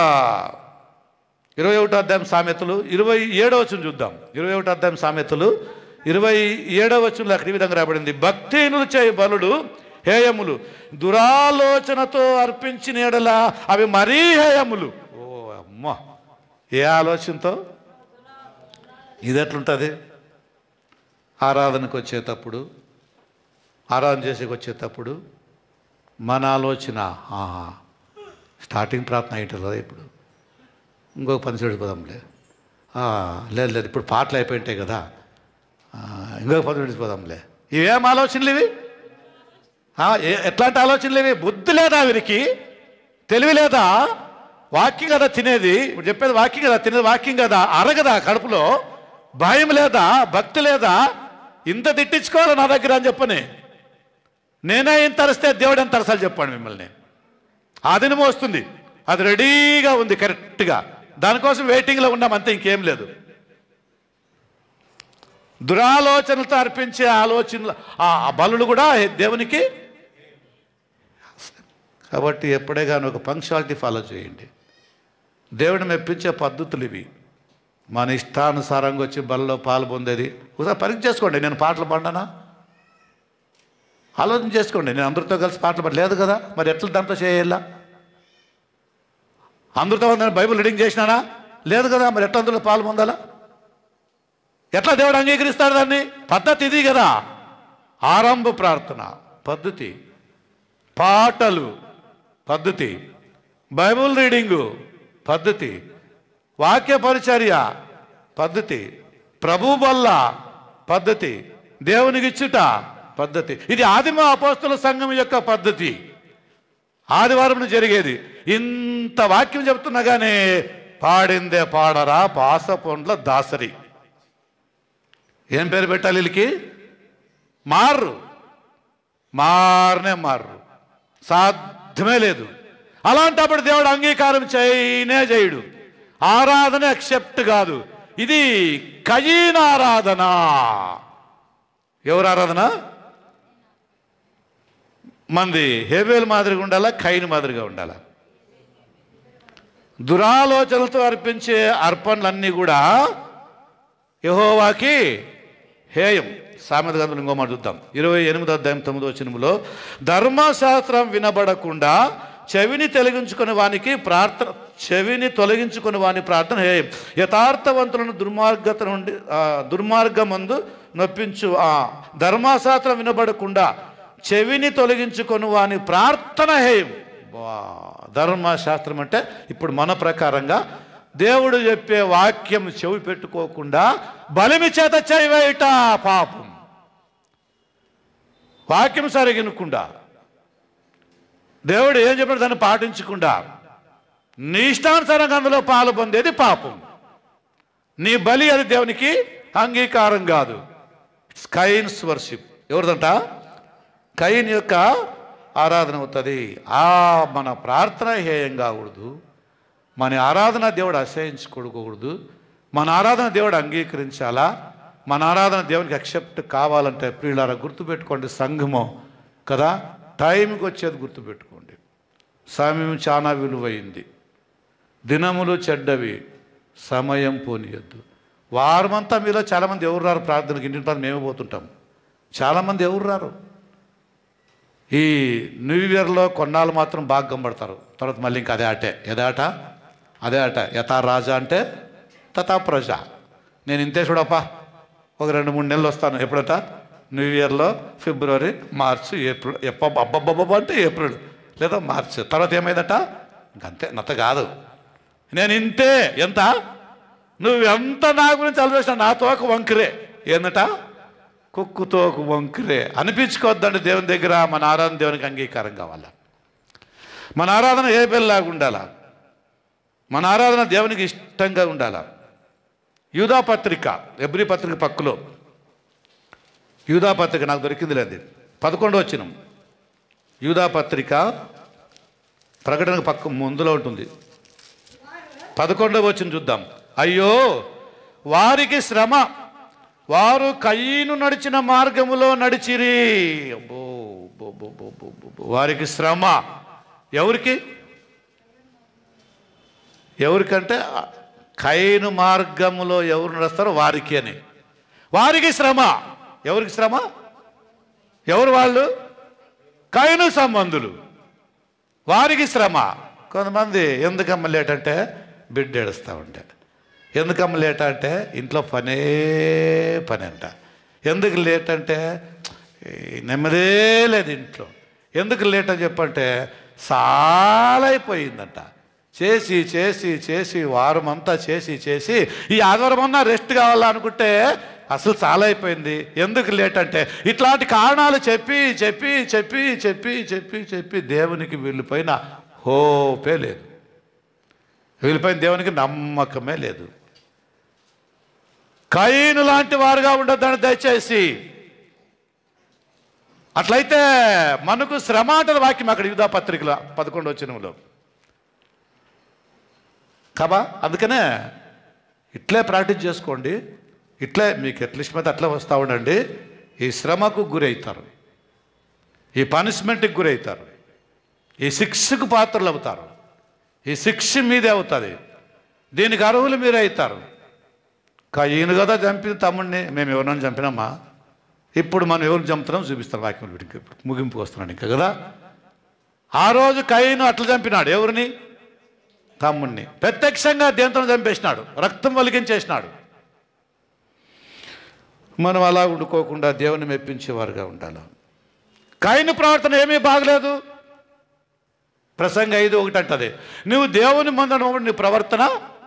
ఇరవై ఒకటో అధ్యాయం సామెతలు ఇరవై ఏడవ వచనం చూద్దాం. ఇరవై ఒకటో అధ్యాయం సామెతలు ఇరవై ఏడవ వచనంలో అక్కడ ఈ విధంగా రాబడింది, భక్తిహీనులు చేయి బలులు హేయములు, దురాలోచనతో అర్పించిన ఎడల అవి మరీ హేయములు. ఓ అమ్మ, ఏ ఆలోచనతో? ఇది ఎట్లుంటుంది? ఆరాధనకు వచ్చేటప్పుడు, ఆరాధన చేసేకి వచ్చేటప్పుడు మన ఆలోచన, ఆహా స్టార్టింగ్ ప్రార్థన అయ్యేది కదా, ఇప్పుడు ఇంకొక పని చెడిపోదాంలే, లేదు లేదు ఇప్పుడు పాటలు అయిపోయింటాయి కదా, ఇంకొక పని చెడిపోదాంలే. ఇవేం ఆలోచనలు ఇవి? ఎట్లాంటి ఆలోచనలు ఇవి? బుద్ధి లేదా వీరికి? తెలివి లేదా? వాక్యం కదా తినేది, ఇప్పుడు చెప్పేది వాక్యం కదా తినేది, వాక్యం కదా అరగదా కడుపులో? భయం లేదా? భక్తి లేదా? ఇంత తిట్టించుకోవాలి నా దగ్గర అని చెప్పని, నేనే ఇంత అరిస్తే దేవుడు ఎంత అరసాలి చెప్పండి మిమ్మల్ని. అదిని మోస్తుంది, అది రెడీగా ఉంది కరెక్ట్గా, దానికోసం వెయిటింగ్లో ఉన్నాం అంతే, ఇంకేం లేదు. దురాలోచనలతో అర్పించే ఆలోచనలు ఆ బలులు కూడా దేవునికి. కాబట్టి ఎప్పుడే కానీ ఒక పంక్చువాలిటీ ఫాలో చేయండి. దేవుడిని మెప్పించే పద్ధతులు ఇవి. మన ఇష్టానుసారంగా వచ్చి బలలో పాలు పొందేది ఒకసారి పరీక్ష చేసుకోండి. నేను పాటలు పాడినా? ఆలోచన చేసుకోండి. నేను అందరితో కలిసి పాటలు పాడలేదు కదా, మరి ఎట్లా దాంట్లో చేయాలా? అందరితో నేను బైబిల్ రీడింగ్ చేసినానా? లేదు కదా, మరి ఎట్లా అందులో పాలు పొందాలా? ఎట్లా దేవుడు అంగీకరిస్తాడు దాన్ని? పద్ధతి ఇది కదా. ఆరంభ ప్రార్థన పద్ధతి, పాటలు పద్ధతి, బైబిల్ రీడింగు పద్ధతి, వాక్య పరిచర్య పద్ధతి, ప్రభు వల్ల పద్ధతి, దేవునికి ఇచ్చుట పద్ధతి. ఇది ఆదిమ అపోస్తల సంఘం యొక్క పద్ధతి. ఆదివారం జరిగేది. ఇంత వాక్యం చెప్తున్నా కానీ పాడిందే పాడరా పాస పొండ్ల దాసరి. ఏం పేరు పెట్టాలి వీళ్ళకి? మార్రు, మారనే మార్రు, సాధ్యమే లేదు. అలాంటప్పుడు దేవుడు అంగీకారం చేయనే చేయడు. ఆరాధన అక్సెప్ట్ కాదు. ఇది కయీన్ ఆరాధన. ఎవరు ఆరాధన? మంది హేబేల్ మాదిరిగా ఉండాలా, కయీన్ మాదిరిగా ఉండాలా? దురాలోచనలతో అర్పించే అర్పణలన్నీ కూడా యెహోవాకి హేయం. సామెత గ్రంథం ఇంకో మాట చూద్దాం. ఇరవై ఎనిమిదో అధ్యాయం తొమ్మిదో వచనములో, ధర్మశాస్త్రం వినబడకుండా చెవిని తొలగించుకుని వానికి ప్రార్థన చెవిని తొలగించుకుని వాని ప్రార్థన హేయం. యథార్థవంతులను దుర్మార్గత నుండి దుర్మార్గమందు నొప్పించు. ఆ ధర్మశాస్త్రం వినబడకుండా చెవిని తొలగించుకొని వాని ప్రార్థన హేయం. ధర్మశాస్త్రం అంటే ఇప్పుడు మన ప్రకారంగా దేవుడు చెప్పే వాక్యం చెవి పెట్టుకోకుండా బలిమి చేత చేయవేయట పాపం. వాక్యం సరిగినకుండా దేవుడు ఏం చెప్పాడు దాన్ని పాటించకుండా నీ ఇష్టానుసారంగా అందులో పాలు పొందేది పాపం. నీ బలి అది దేవునికి అంగీకారం కాదు. It's కయీన్స్ worship. ఎవరిదంట? కయీన్ యొక్క ఆరాధన అవుతుంది. ఆ మన ప్రార్థన హేయం కాకూడదు, మన ఆరాధన దేవుడు అసహించుకోకూడదు. మన ఆరాధన దేవుడు అంగీకరించాలా? మన ఆరాధన దేవునికి అక్సెప్ట్ కావాలంటే ప్రియులారా గుర్తుపెట్టుకోండి, సంఘము కదా టైంకి వచ్చేది గుర్తుపెట్టుకోండి. సమయం చాలా విలువైంది. దినములు చెడ్డవి, సమయం పోనీయద్దు. వారమంతా మీలో చాలామంది ఎవరు రారు ప్రార్థనకి, ఇంటిని ప్రార్థన మేమే పోతుంటాం. చాలామంది ఎవరు రారు. ఈ న్యూ ఇయర్లో కొన్నాళ్ళు మాత్రం బాగా గంబడతారు, తర్వాత మళ్ళీ ఇంకా అదే ఆటే. ఏదే ఆట? అదే ఆట. యథా రాజా అంటే తథా ప్రజ. నేను ఇంతే చూడప్పా, ఒక రెండు మూడు నెలలు వస్తాను. ఎప్పుడట? న్యూ ఇయర్లో ఫిబ్రవరి, మార్చ్, ఏప్రిల్. ఎప్ప అబ్బబ్బబ్బ అంటే ఏప్రిల్ లేదా మార్చ్. తర్వాత ఏమైందట? ఇంకంతే, నత్త కాదు. నేను ఇంతే. ఎంత? నువ్వు ఎంత నా గురించి ఆలోచన, నా తోక వంకరే. ఏందట? కుక్కుతోకు వంకరే. అనిపించుకోవద్దండి దేవుని దగ్గర. మన ఆరాధన దేవునికి అంగీకారం కావాలా? మన ఆరాధన ఏ బెల్లాగా ఉండాలా? మన ఆరాధన దేవునికి ఇష్టంగా ఉండాలా? యూదా పత్రిక, ఎబ్రీ పత్రిక పక్కలో యూదా పత్రిక నాకు దొరికింది లేదు, పదకొండో వచనం. యూదా పత్రిక ప్రకటన పక్క ముందులో ఉంటుంది. పదకొండవ వచనం చూద్దాం. అయ్యో వారికి శ్రమ, వారు కయీను నడిచిన మార్గములో నడిచిరి. అబ్బో, వారికి శ్రమ. ఎవరికి? ఎవరికంటే కయీను మార్గములో ఎవరు నడుస్తారో వారికి అని. వారికి శ్రమ. ఎవరికి శ్రమ? ఎవరు వాళ్ళు? కయీను సంబంధులు. వారికి శ్రమ. కొంతమంది ఎందుకమ్మ లేట్ అంటే బిడ్డ ఏడుస్తూ ఉంటే, ఎందుకమ్మ లేట్ అంటే ఇంట్లో పనే పని అంట. ఎందుకు లేట్ అంటే నెమ్మదే లేదు ఇంట్లో. ఎందుకు లేట్ అని చెప్పంటే చాలా అయిపోయిందంట. చేసి చేసి చేసి వారం అంతా చేసి చేసి ఈ ఆదివారం అన్నా రెస్ట్ కావాలనుకుంటే అసలు చాలా అయిపోయింది. ఎందుకు లేట్ అంటే ఇట్లాంటి కారణాలు చెప్పి చెప్పి చెప్పి చెప్పి చెప్పి చెప్పి దేవునికి వీళ్ళపైన హోపే లేదు, వీళ్ళపైన దేవునికి నమ్మకమే లేదు. కయీను లాంటి వారుగా ఉండొద్దని దయచేసి. అట్లయితే మనకు శ్రమ అంటది వాక్యం అక్కడ యూదా పత్రికలో పదకొండు వచనంలో. కాబా అందుకనే ఇట్లే ప్రాక్టీస్ చేసుకోండి. ఇట్లే మీకు ఎట్లా ఇష్టమైతే అట్లా వస్తూ ఉండండి. ఈ శ్రమకు గురవుతారు, ఈ పనిష్మెంట్కి గురవుతారు, ఈ శిక్షకు పాత్రలు అవుతారు. ఈ శిక్ష మీదే అవుతుంది. దీనికి అర్హులు మీరే అవుతారు. ఈయన కదా చంపిన తమ్ముడిని, మేము ఎవరినైనా చంపినామా? ఇప్పుడు మనం ఎవరిని చంపుతున్నాం చూపిస్తాం వాక్యం. వీటికి ముగింపుకు వస్తున్నాడు ఇంకా కదా. ఆ రోజు కయీను అట్లా చంపినాడు. ఎవరిని? తమ్ముడిని. ప్రత్యక్షంగా దేంతో చంపేసినాడు, రక్తం వలిగించేసినాడు. మనం అలా ఉండుకోకుండా దేవుని మెప్పించేవారుగా ఉండాలి. కయీను ప్రవర్తన ఏమీ బాగలేదు. ప్రసంగ ఐదు ఒకటి అంటది, నువ్వు దేవుని మందిరం నీ ప్రవర్తన,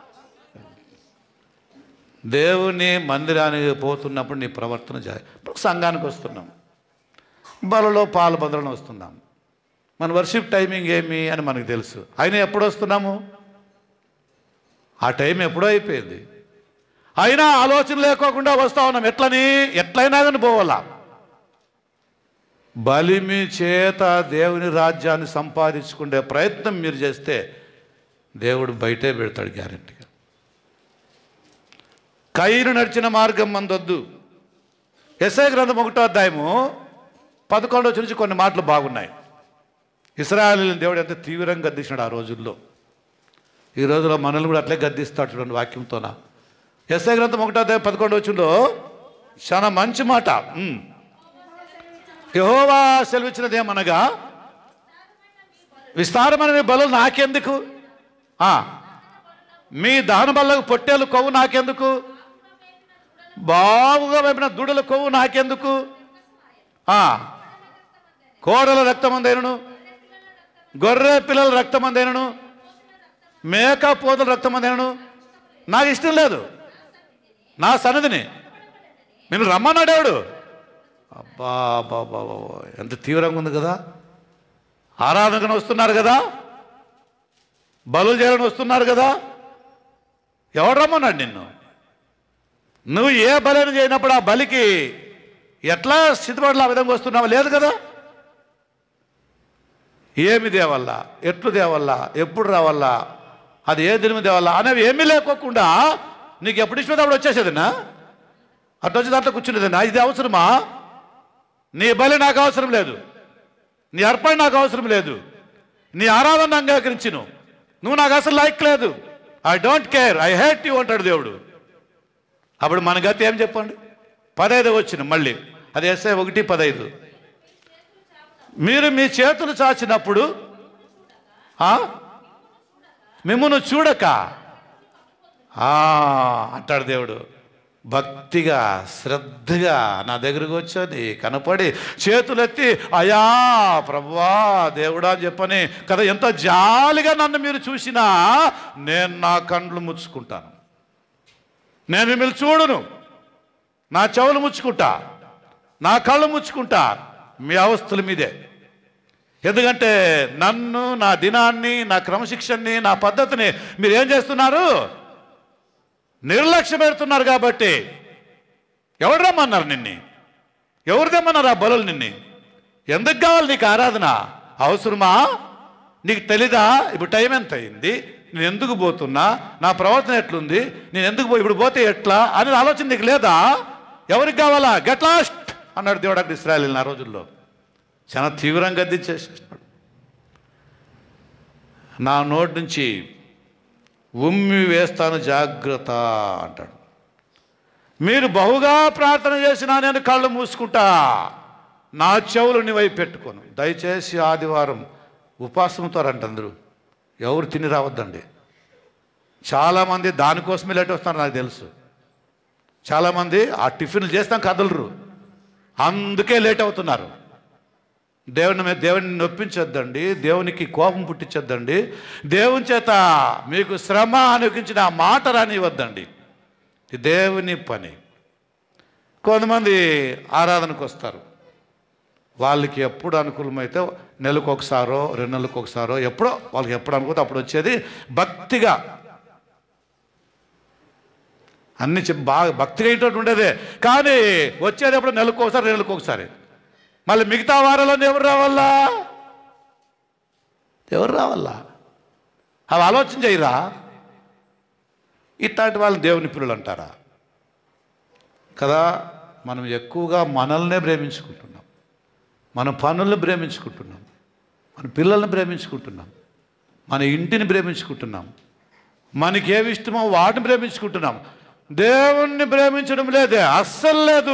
దేవుని మందిరానికి పోతున్నప్పుడు నీ ప్రవర్తన జాయి. ఇప్పుడు సంఘానికి వస్తున్నాం, బలలో పాలు బదలను వస్తున్నాం. మన వర్షిప్ టైమింగ్ ఏమి అని మనకు తెలుసు. అయినా ఎప్పుడు వస్తున్నాము? ఆ టైం ఎప్పుడో అయిపోయింది. అయినా ఆలోచన లేకోకుండా వస్తూ ఉన్నాం. ఎట్లని? ఎట్లయినా కానీ పోవాలా. బలిమి చేత దేవుని రాజ్యాన్ని సంపాదించుకునే ప్రయత్నం మీరు చేస్తే దేవుడు బయటే పెడతాడు గ్యారెంటీగా. కయీను నడిచిన మార్గం మందొద్దు. యెషయా గ్రంథం ఒకటో అధ్యాయము పదకొండో నుంచి కొన్ని మాటలు బాగున్నాయి. ఇశ్రాయేలుని దేవుడు ఎంత తీవ్రంగా గద్దించినాడు ఆ రోజుల్లో. ఈ రోజులో మనల్ని కూడా అట్లే గద్దిస్తాడు చూడండి వాక్యంతోన. యెషయా గ్రంథం ఒకటో అధ్యాయం పదకొండో వచనంలో చాలా మంచి మాట. యెహోవా సెలవిచ్చినదేమనగా, విస్తారమైన మీ బలులు నాకెందుకు, మీ దహన బల్లకు పొట్టేలు కొవ్వు నాకెందుకు, బావుగా వైపున దూడల కొవ్వు నాకెందుకు, కోడల రక్తమందైనను గొర్రె పిల్లల రక్తమందైనను మేక పోతల రక్తమందైనను నాకు ఇష్టం లేదు. నా సన్నిధిని నేను రమ్మన్నాడేవాడు. అబ్బా బాబా ఎంత తీవ్రంగా ఉంది కదా. ఆరాధనకు వస్తున్నారు కదా, బలు చేయాలని వస్తున్నారు కదా. ఎవడు రమ్మన్నాడు నిన్ను? నువ్వు ఏ బలిని చేయనప్పుడు ఆ బలికి ఎట్లా సిద్ధపడాలి? ఆ విధంగా వస్తున్నావా? లేదు కదా. ఏమి దేవల్లా, ఎట్లు దేవల్లా, ఎప్పుడు రావాలా, అది ఏ దినము దేవల్లా అనేవి ఏమీ లేకోకుండా నీకు ఎప్పుడు ఇష్టం అప్పుడు వచ్చేసేదినా, అటు వచ్చి దాంట్లో కూర్చునేదినా? ఇది అవసరమా? నీ బలి నాకు అవసరం లేదు, నీ అర్పణ నాకు అవసరం లేదు, నీ ఆరాధన అంగీకరించును, నువ్వు నాకు అసలు లైక్ లేదు, I don't care, I hate you అంటాడు దేవుడు. అప్పుడు మన గతి ఏం చెప్పండి? పదైదు వచ్చిన మళ్ళీ అది ఎస్ఐ ఒకటి పదైదు. మీరు మీ చేతులు చాచినప్పుడు మిమ్మును చూడక అంటాడు దేవుడు. భక్తిగా శ్రద్ధగా నా దగ్గరకు వచ్చి కనపడి చేతులెత్తి అయా ప్రభువా దేవుడా అని చెప్పని కదా, ఎంత జాలిగా నన్ను మీరు చూసినా నేను నా కండ్లు ముచ్చుకుంటాను, నేను మిమ్మల్ని చూడును, నా చెవులు ముచ్చుకుంటా, నా కళ్ళు ముచ్చుకుంటా మీ అవస్థల మీదే. ఎందుకంటే నన్ను, నా దినాన్ని, నా క్రమశిక్షణని, నా పద్ధతిని మీరు ఏం చేస్తున్నారు? నిర్లక్ష్య పెడుతున్నారు. కాబట్టి ఎవరు రమ్మన్నారు నిన్ను? ఎవరు రమ్మన్నారు ఆ బలులు నిన్ను? ఎందుకు కావాలి నీకు ఆరాధన? అవసరమా? నీకు తెలీదా ఇప్పుడు టైం ఎంత అయింది, నేను ఎందుకు పోతున్నా, నా ప్రవర్తన ఎట్లుంది, నేను ఎందుకు పో ఇప్పుడు పోతే ఎట్లా అనేది ఆలోచన నీకు లేదా? ఎవరికి కావాలా? గెట్ లాస్ట్ అన్నాడు దేవుడు అక్కడ ఇశ్రాయేలీయులను ఆ రోజుల్లో. చాలా తీవ్రంగా గద్దించేసేసినాడు. నా నోటి నుంచి ఉమ్మి వేస్తాను జాగ్రత్త అంటాడు. మీరు బహుగా ప్రార్థన చేసినా నేను కళ్ళు మూసుకుంటా, నా చెవులు నీ వైపు పెట్టుకోను. దయచేసి ఆదివారం ఉపాసంతోరంట అందరూ, ఎవరు తిని రావద్దండి. చాలామంది దానికోసమే లేట్ వస్తున్నారు నాకు తెలుసు. చాలామంది ఆ టిఫిన్లు చేస్తాం కదలరు, అందుకే లేట్ అవుతున్నారు. దేవుని మీద దేవుని నొప్పించొద్దండి, దేవునికి కోపం పుట్టించొద్దండి, దేవుని చేత మీకు శ్రమ అనుకించిన ఆ మాట రానివ్వద్దండి. ఇది దేవుని పని. కొంతమంది ఆరాధనకు వస్తారు, వాళ్ళకి ఎప్పుడు అనుకూలమైతే నెలకు ఒకసారో రెండు నెలలకు ఒకసారో ఎప్పుడో వాళ్ళకి ఎప్పుడు అనుకుంటే అప్పుడు వచ్చేది భక్తిగా అన్ని చెప్పి బాగా భక్తిగా ఏంటంటే ఉండేదే. కానీ వచ్చేది ఎప్పుడు నెలకు ఒకసారి రెండు నెలలకు ఒకసారి. మళ్ళీ మిగతా వారాల్లో ఎవరు రావాలా? ఎవరు రావాలా? అవి ఆలోచన చేయరా? ఇట్లాంటి వాళ్ళు దేవుని పిల్లలు అంటారా కదా? మనం ఎక్కువగా మనల్నే ప్రేమించుకుంటున్నాం, మన పనులను ప్రేమించుకుంటున్నాం, మన పిల్లల్ని ప్రేమించుకుంటున్నాం, మన ఇంటిని ప్రేమించుకుంటున్నాం, మనకి ఏవి ఇష్టమో వాటిని ప్రేమించుకుంటున్నాం. దేవుణ్ణి ప్రేమించడం లేదే, అస్సలు లేదు.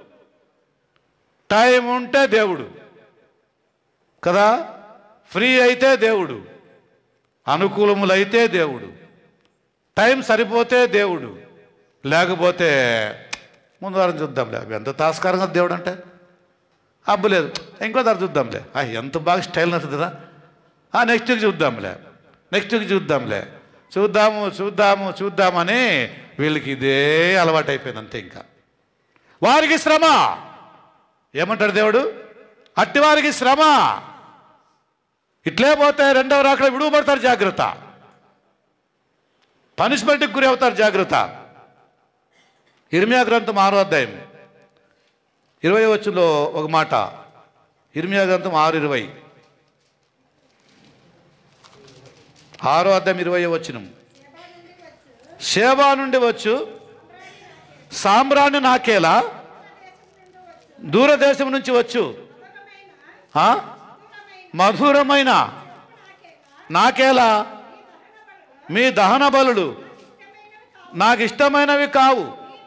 టైం ఉంటే దేవుడు కదా, ఫ్రీ అయితే దేవుడు, అనుకూలములైతే దేవుడు, టైం సరిపోతే దేవుడు, లేకపోతే ముందు వారం చూద్దాంలే ఎంత తాస్కారంగా దేవుడు అంటే అబ్బలేదు, ఇంకో ధర చూద్దాంలే, ఎంత బాగా స్టైల్ నచ్చుతుందా, నెక్స్ట్ వీక్ చూద్దాంలే, నెక్స్ట్ వీక్ చూద్దాంలే, చూద్దాము చూద్దాము చూద్దామని వీళ్ళకి ఇదే అలవాటు అయిపోయింది అంతే. ఇంకా వారికి శ్రమ ఏమంటాడు దేవుడు? అట్టి వారికి శ్రమ. ఇట్లే పోతే రెండవ రాకడ విడువబడతారు, జాగ్రత్త. పనిష్మెంట్కి గురి అవుతారు, జాగ్రత్త. ఇర్మియా గ్రంథం ఆరో అధ్యాయం ఇరవై వచ్చులో ఒక మాట. ఇర్మియా గ్రంథం ఆరు ఇరవై ఆరో అధ్యాయం ఇరవై వచ్చిన. షేబా నుండి వచ్చు సామ్రాణి నాకేలా, దూరదేశం నుంచి వచ్చు మధురమైన నాకేలా, మీ దహన బలులు నాకు ఇష్టమైనవి కావు,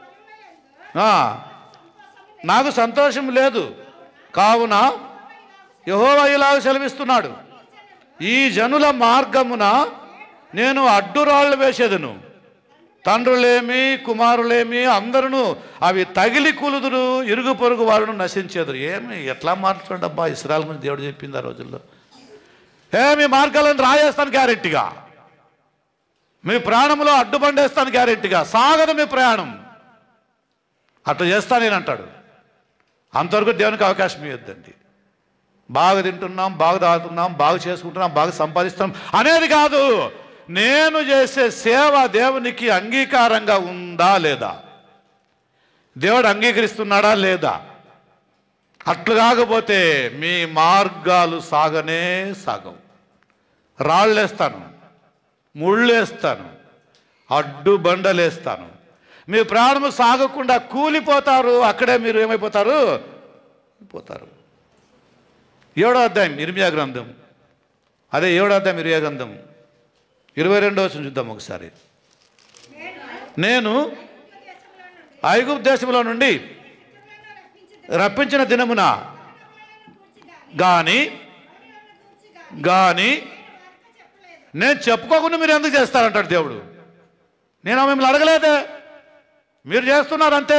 నాకు సంతోషం లేదు. కావున యెహోవా ఇలాగ సెలవిస్తున్నాడు, ఈ జనుల మార్గమున నేను అడ్డురాళ్ళు వేసేదను, తండ్రులేమి కుమారులేమి అందరూ అవి తగిలి కూలుదురు, ఇరుగు పొరుగు వాళ్ళను నశించేదురు. ఏమి ఎట్లా మాట్లాడు అబ్బా ఇశ్రాయేలు గురించి దేవుడు చెప్పింది ఆ రోజుల్లో. ఏమి మార్గాలను రాయేస్తాను గ్యారెంటీగా, మీ ప్రాణంలో అడ్డుబండేస్తాను గ్యారెంటీగా, సాగదు మీ ప్రయాణం, అట్లా చేస్తాను నేను అంటాడు. అంతవరకు దేవునికి అవకాశం ఇవ్వద్దండి. బాగా తింటున్నాం, బాగా తాగుతున్నాం, బాగా చేసుకుంటున్నాం, బాగా సంపాదిస్తున్నాం అనేది కాదు. నేను చేసే సేవ దేవునికి అంగీకారంగా ఉందా లేదా, దేవుడు అంగీకరిస్తున్నాడా లేదా? అట్లు కాకపోతే మీ మార్గాలు సాగనే సాగవు. రాళ్ళేస్తాను, ముళ్ళేస్తాను, అడ్డు బండలేస్తాను, మీ ప్రాణము సాగకుండా కూలిపోతారు. అక్కడే మీరు ఏమైపోతారు? పోతారు. ఏడో అధ్యాయం ఇర్మియా గ్రంథం, అదే ఏడో అధ్యాయం ఇర్మియా గ్రంథం ఇరవై రెండో వచనం చూద్దాం ఒకసారి. నేను ఐగుప్తు దేశంలో నుండి రప్పించిన దినమున గాని గాని నేను చెప్పుకోకుండా మీరు ఎందుకు చేస్తారంటాడు దేవుడు. నేను మిమ్మల్ని అడగలేదే, మీరు చేస్తున్నారు అంతే.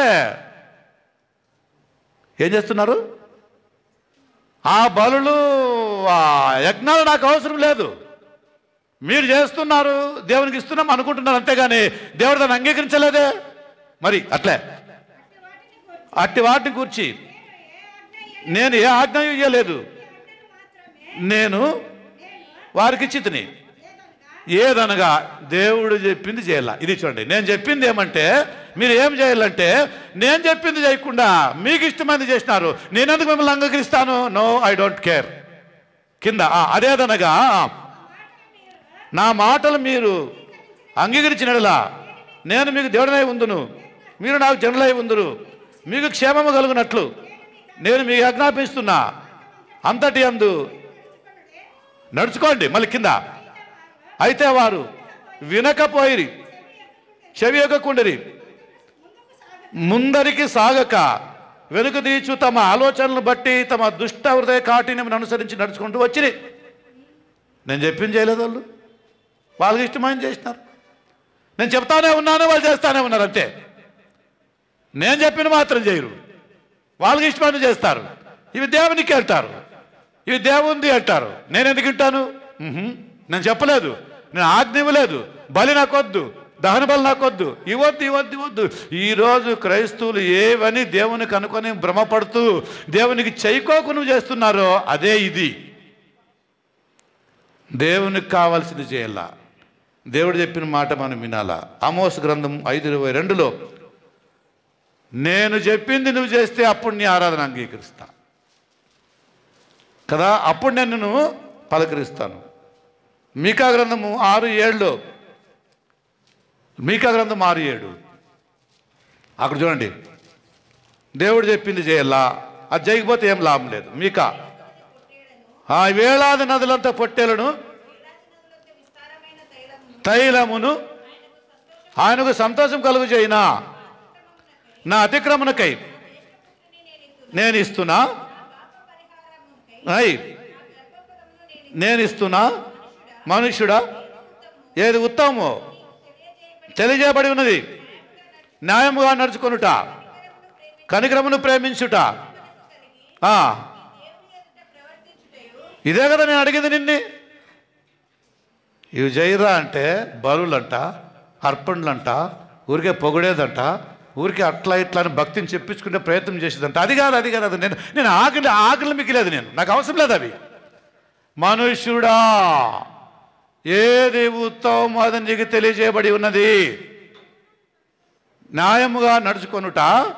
ఏం చేస్తున్నారు? ఆ బలులు ఆ యజ్ఞాలు నాకు అవసరం లేదు, మీరు చేస్తున్నారు, దేవునికి ఇస్తున్నాం అనుకుంటున్నారు అంతేగాని దేవుడు దాన్ని అంగీకరించలేదే. మరి అట్లే అట్టి వాటిని కూర్చి నేను ఏ ఆజ్ఞ ఇయ్యలేదు, నేను వారికి ఇచ్చితిని. ఏదనగా దేవుడు చెప్పింది చేయాల. ఇది చూడండి, నేను చెప్పింది ఏమంటే మీరు ఏం చేయాలంటే నేను చెప్పింది చేయకుండా మీకు ఇష్టమైనది చేసినారు, నేనెందుకు మిమ్మల్ని అంగీకరిస్తాను? No, I don't care. కింద అదేదనగా నా మాటలు మీరు అంగీకరించినలా నేను మీకు దేవుడనై ఉందును, మీరు నాకు జనులై ఉందురు, మీకు క్షేమము కలుగునట్లు నేను మీకు ఆజ్ఞాపిస్తున్నా, అంతటి అందు నడుచుకోండి. మళ్ళీ కింద అయితే వారు వినకపోయిరి, చెవి ఎక్కకుండిరి, ముందరికి సాగక వెనుక తీర్చు తమ ఆలోచనలు బట్టి తమ దుష్ట హృదయ కాఠిన్యమును అనుసరించి నడుచుకుంటూ వచ్చిరి. నేను చెప్పింది చేయలేదు, వాళ్ళు వాళ్ళకి ఇష్టమైంది చేసినారు. నేను చెప్తానే ఉన్నాను, వాళ్ళు చేస్తానే ఉన్నారు అంతే. నేను చెప్పిన మాత్రం చేయరు, వాళ్ళకి ఇష్టమైనది చేస్తారు. ఇవి దేవునికి అంటారు, ఇవి దేవుంది అంటారు. నేను ఎందుకు వింటాను? నేను చెప్పలేదు, నేను ఆజ్ఞ ఇవ్వలేదు, బలి నాకొద్దు, దహన బలి నాకొద్దు, ఇవద్దు ఇవద్దు ఇవద్దు. ఈరోజు క్రైస్తవులు ఏవని దేవునికి అనుకొని భ్రమపడుతూ దేవునికి చేయకోకుండా చేస్తున్నారో అదే ఇది. దేవునికి కావాల్సింది చేయాలా, దేవుడు చెప్పిన మాట మనం వినాలా. ఆమోస్ గ్రంథం ఐదు ఇరవై రెండులో నేను చెప్పింది నువ్వు చేస్తే అప్పుడు నీ ఆరాధన అంగీకరిస్తా కదా, అప్పుడు నేను నిన్ను పలకరిస్తాను. మీకా గ్రంథము ఆరు ఏడులో మీకా గ్రంథం ఆరు ఏడు అక్కడ చూడండి, దేవుడు చెప్పింది చేయాలా, అది చేయకపోతే ఏం లాభం లేదు. మీకా ఆ వేలాది నదులంతా పొట్టేలను తైలమును ఆయనకు సంతోషం కలుగు చేయినా, నా అతిక్రమణకై నేను ఇస్తున్నా, అయి నేను ఇస్తున్నా. మనుష్యుడా, ఏది ఉత్తమమో తెలియజేయబడి ఉన్నది, న్యాయముగా నడుచుకొనుట, కనికరమును ప్రేమించుట. ఇదే కదా నేను అడిగింది నిన్ను. ఇవి జైరా అంటే బలులంట, అర్పణలంట, ఊరికే పొగిడేదంట, ఊరికే అట్లా ఇట్లా అని భక్తిని చెప్పించుకునే ప్రయత్నం చేసేదంట. అది కాదు అది కాదు నేను నేను ఆకలి ఆకలి మిగిలేదు, నేను నాకు అవసరం లేదు అవి. మనుష్యుడా, ఏది ఉత్తమం అది నీకు తెలియజేయబడి ఉన్నది, న్యాయముగా నడుచుకొనుట,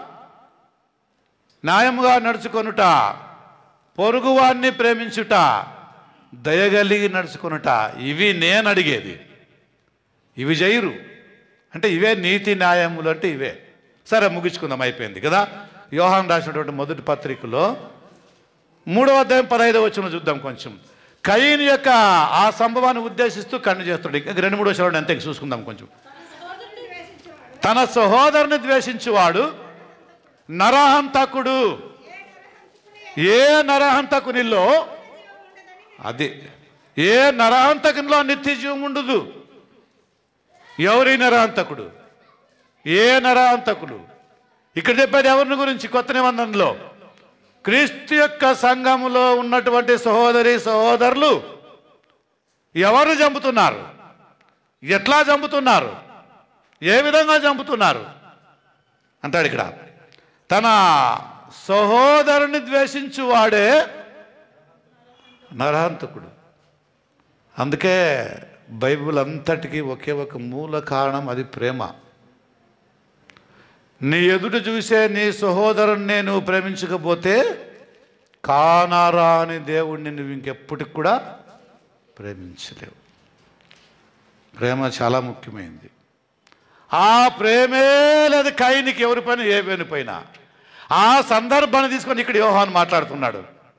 న్యాయముగా నడుచుకొనుట, పొరుగువాన్ని ప్రేమించుట, దయగలిగి నడుచుకొనుట. ఇవి నేను అడిగేది, ఇవి చేయరు అంటే ఇవే నీతి న్యాయములు అంటే ఇవే. సరే ముగించుకుందాం, అయిపోయింది కదా. యోహాను రాసినటువంటి మొదటి పత్రికలో మూడవ అధ్యాయం పదహైదవ వచనం చూద్దాం కొంచెం. కయీను యొక్క ఆ సంభవాన్ని ఉద్దేశిస్తూ కన్ను చేస్తాడు. ఇంక రెండు మూడో చదవండి అంతే, చూసుకుందాం కొంచెం. తన సహోదరుని ద్వేషించువాడు నరహంతకుడు. ఏ నరహంతకునిలో అది ఏ నరహంతకునిలో నిత్య జీవం ఉండదు. ఎవరి నరహంతకుడు? ఏ నరహంతకుడు? ఇక్కడ చెప్పేది ఎవరిని గురించి? కొత్త నిబంధనలో క్రీస్తు యొక్క సంఘములో ఉన్నటువంటి సహోదరి సహోదరులు ఎవరు చంపుతున్నారు, ఎట్లా చంపుతున్నారు, ఏ విధంగా చంపుతున్నారు అంటాడు ఇక్కడ. తన సహోదరుని ద్వేషించువాడే నరహంతకుడు. అందుకే బైబిల్ అంతటికీ ఒకే ఒక మూల కారణం, అది ప్రేమ. నీ ఎదుట చూసే నీ సహోదరుని నువ్వు ప్రేమించకపోతే కానారా అని దేవుణ్ణి నువ్వు ఇంకెప్పటికి కూడా ప్రేమించలేవు. ప్రేమ చాలా ముఖ్యమైనది. ఆ ప్రేమే లేదు కయీనుకి ఎవరి పైన ఏ పైన పైన. ఆ సందర్భాన్ని తీసుకొని ఇక్కడ యోహాను మాట్లాడుతున్నాడు.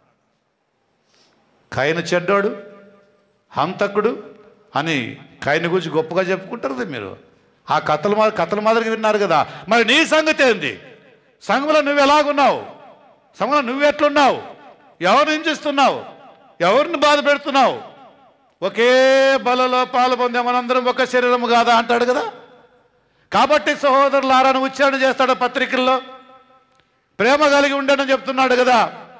కయీను చెడ్డోడు, హంతకుడు అని కయీను గురించి గొప్పగా చెప్పుకుంటారు మీరు. ఆ కథలు మా కథల మాదిరిగా విన్నారు కదా. మరి నీ సంగతి ఏంది? సంఘంలో నువ్వు ఎలాగున్నావు? సంఘంలో నువ్వు ఎట్లున్నావు? ఎవరిని హింసిస్తున్నావు? ఎవరిని బాధ పెడుతున్నావు? ఒకే బలలో పాలు పొందే మనందరం ఒక శరీరము కాదా అంటాడు కదా. కాబట్టి సహోదరులారా ఉచ్చారణ చేస్తాడు పత్రికల్లో, ప్రేమ కలిగి ఉండండి చెప్తున్నాడు కదా.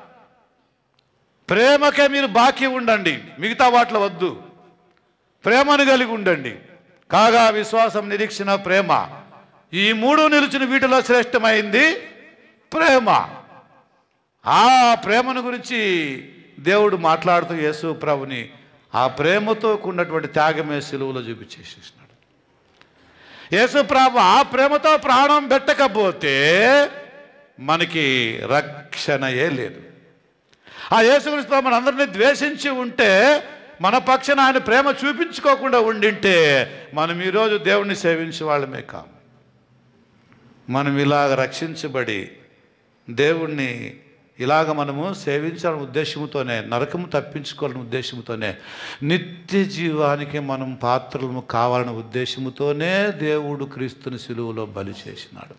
ప్రేమకే మీరు బాకీ ఉండండి, మిగతా వాటిలో వద్దు. ప్రేమను కలిగి ఉండండి. కాగా విశ్వాసం, నిరీక్షణ, ప్రేమ, ఈ మూడు నిలిచిన వీటిలో శ్రేష్టమైంది ప్రేమ. ఆ ప్రేమను గురించి దేవుడు మాట్లాడుతూ యేసు ప్రభుని ఆ ప్రేమతో కూడినటువంటి త్యాగమే సిలువలో చూపించేసేసినాడు. యేసు ప్రభు ఆ ప్రేమతో ప్రాణం పెట్టకపోతే మనకి రక్షణయే లేదు. ఆ యేసుక్రీస్తు ప్రభు మన అందరినీ ద్వేషించి ఉంటే, మన పక్షాన ఆయన ప్రేమ చూపించుకోకుండా ఉండింటే మనం ఈరోజు దేవుణ్ణి సేవించే వాళ్ళమే కాము. మనం ఇలాగ రక్షించబడి దేవుణ్ణి ఇలాగ మనము సేవించాలనే ఉద్దేశంతోనే, నరకము తప్పించుకోవాలనే ఉద్దేశంతోనే, నిత్య జీవానికి మనం పాత్రలు కావాలనే ఉద్దేశంతోనే దేవుడు క్రీస్తుని సిలువలో బలి చేసినాడు.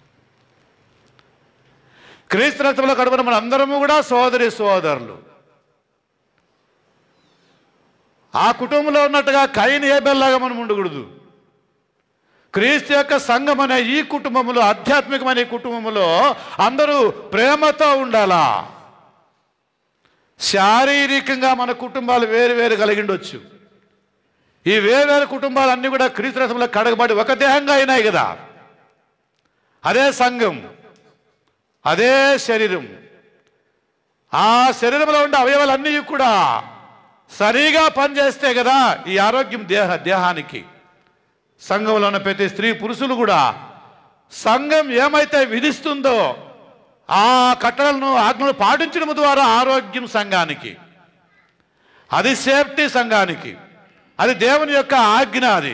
క్రీస్తు రక్తంలో కడుపున మన అందరము కూడా సోదరి సోదరులు. ఆ కుటుంబంలో ఉన్నట్టుగా కయీను హేబెల్లాగా మనం ఉండకూడదు. క్రీస్తు యొక్క సంఘం అనే ఈ కుటుంబంలో, ఆధ్యాత్మికమైన ఈ కుటుంబంలో అందరూ ప్రేమతో ఉండాలా. శారీరకంగా మన కుటుంబాలు వేరు వేరు కలిగి ఉండొచ్చు. ఈ వేరు వేరు కుటుంబాలన్నీ కూడా క్రీస్తు రక్తంలో కడగబడి ఒక దేహంగా అయినాయి కదా. అదే సంఘం, అదే శరీరం. ఆ శరీరంలో ఉండే అవయవాలన్నీ కూడా సరిగా పనిచేస్తే కదా ఈ ఆరోగ్యం దేహ దేహానికి. సంఘంలో ఉన్న ప్రతి స్త్రీ పురుషులు కూడా సంఘం ఏమైతే విధిస్తుందో ఆ కట్టడలను, ఆజ్ఞలు పాటించడం ద్వారా ఆరోగ్యం సంఘానికి, అది సేఫ్టీ సంఘానికి, అది దేవుని యొక్క ఆజ్ఞ. అది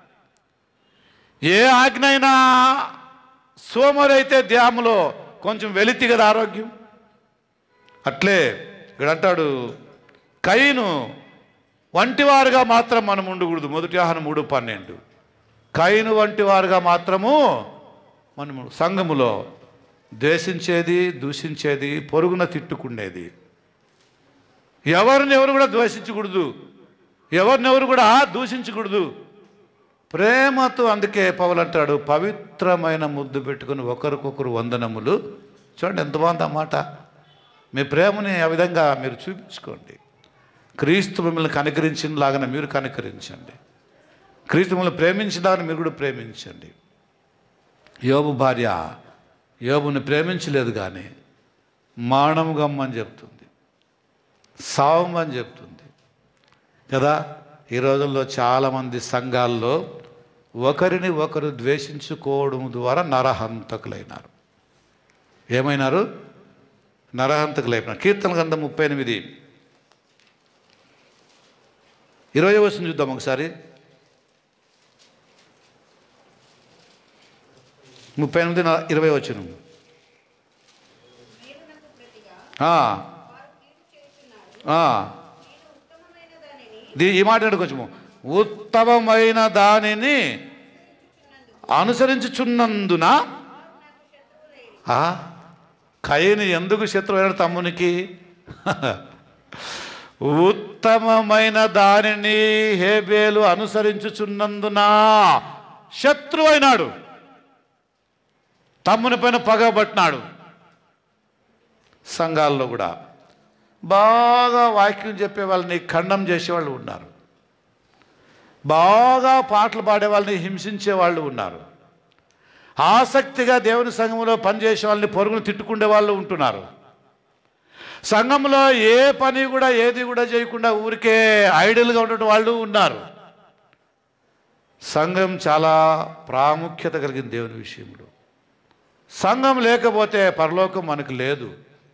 ఏ ఆజ్ఞ అయినా సోమరైతే దేహంలో కొంచెం వెలితి కదా ఆరోగ్యం. అట్లే ఇక్కడ అంటాడు, కయీను వంటివారుగా మాత్రం మనం ఉండకూడదు. మొదటి యోహాను మూడు పన్నెండు. కయీను వంటి వారుగా మాత్రము మనము సంఘములో ద్వేషించేది, దూషించేది, పొరుగున తిట్టుకునేది, ఎవరిని ఎవరు కూడా ద్వేషించకూడదు, ఎవరినెవరు కూడా దూషించకూడదు. ప్రేమతో, అందుకే పౌలు అంటాడు, పవిత్రమైన ముద్దు పెట్టుకుని ఒకరికొకరు వందనములు. చూడండి ఎంత బాగుంది ఆ మాట. మీ ప్రేమని ఆ విధంగా మీరు చూపించుకోండి. క్రీస్తు మిమ్మల్ని కనికరించిన లాగానే మీరు కనికరించండి. క్రీస్తు మిమ్మల్ని ప్రేమించడాన్ని మీరు కూడా ప్రేమించండి. యోబు భార్య యోబుని ప్రేమించలేదు కానీ మానము గమ్మని చెప్తుంది, సావమని చెప్తుంది కదా. ఈ రోజుల్లో చాలామంది సంఘాల్లో ఒకరిని ఒకరు ద్వేషించుకోవడం ద్వారా నరహంతకులైనారు. ఏమైనారు? నరహంతకులైనారు. కీర్తన గ్రంథం ముప్పై ఎనిమిది ఇరవై వచనం చూద్దాం ఒకసారి. ముప్పై ఎనిమిది ఇరవై వచనం. ఈ మాట కొంచెము, ఉత్తమమైన దానిని అనుసరించుచున్నందున. కయీను ఎందుకు శత్రువైన తమ్మునికి? ఉత్తమమైన దానిని హేబేలు అనుసరించుచున్నందున శత్రువైనాడు, తమ్ముని పైన పగబట్టినాడు. సంఘాల్లో కూడా బాగా వాక్యం చెప్పే వాళ్ళని ఖండం చేసేవాళ్ళు ఉన్నారు, బాగా పాటలు పాడే వాళ్ళని హింసించే వాళ్ళు ఉన్నారు, ఆసక్తిగా దేవుని సంఘంలో పనిచేసే వాళ్ళని పొరుగును తిట్టుకునే వాళ్ళు ఉంటున్నారు. సంఘంలో ఏ పని కూడా ఏది కూడా చేయకుండా ఊరికే ఐడియల్గా ఉండే వాళ్ళు ఉన్నారు. సంఘం చాలా ప్రాముఖ్యత కలిగింది దేవుని విషయంలో. సంఘం లేకపోతే పరలోకం మనకు లేదు.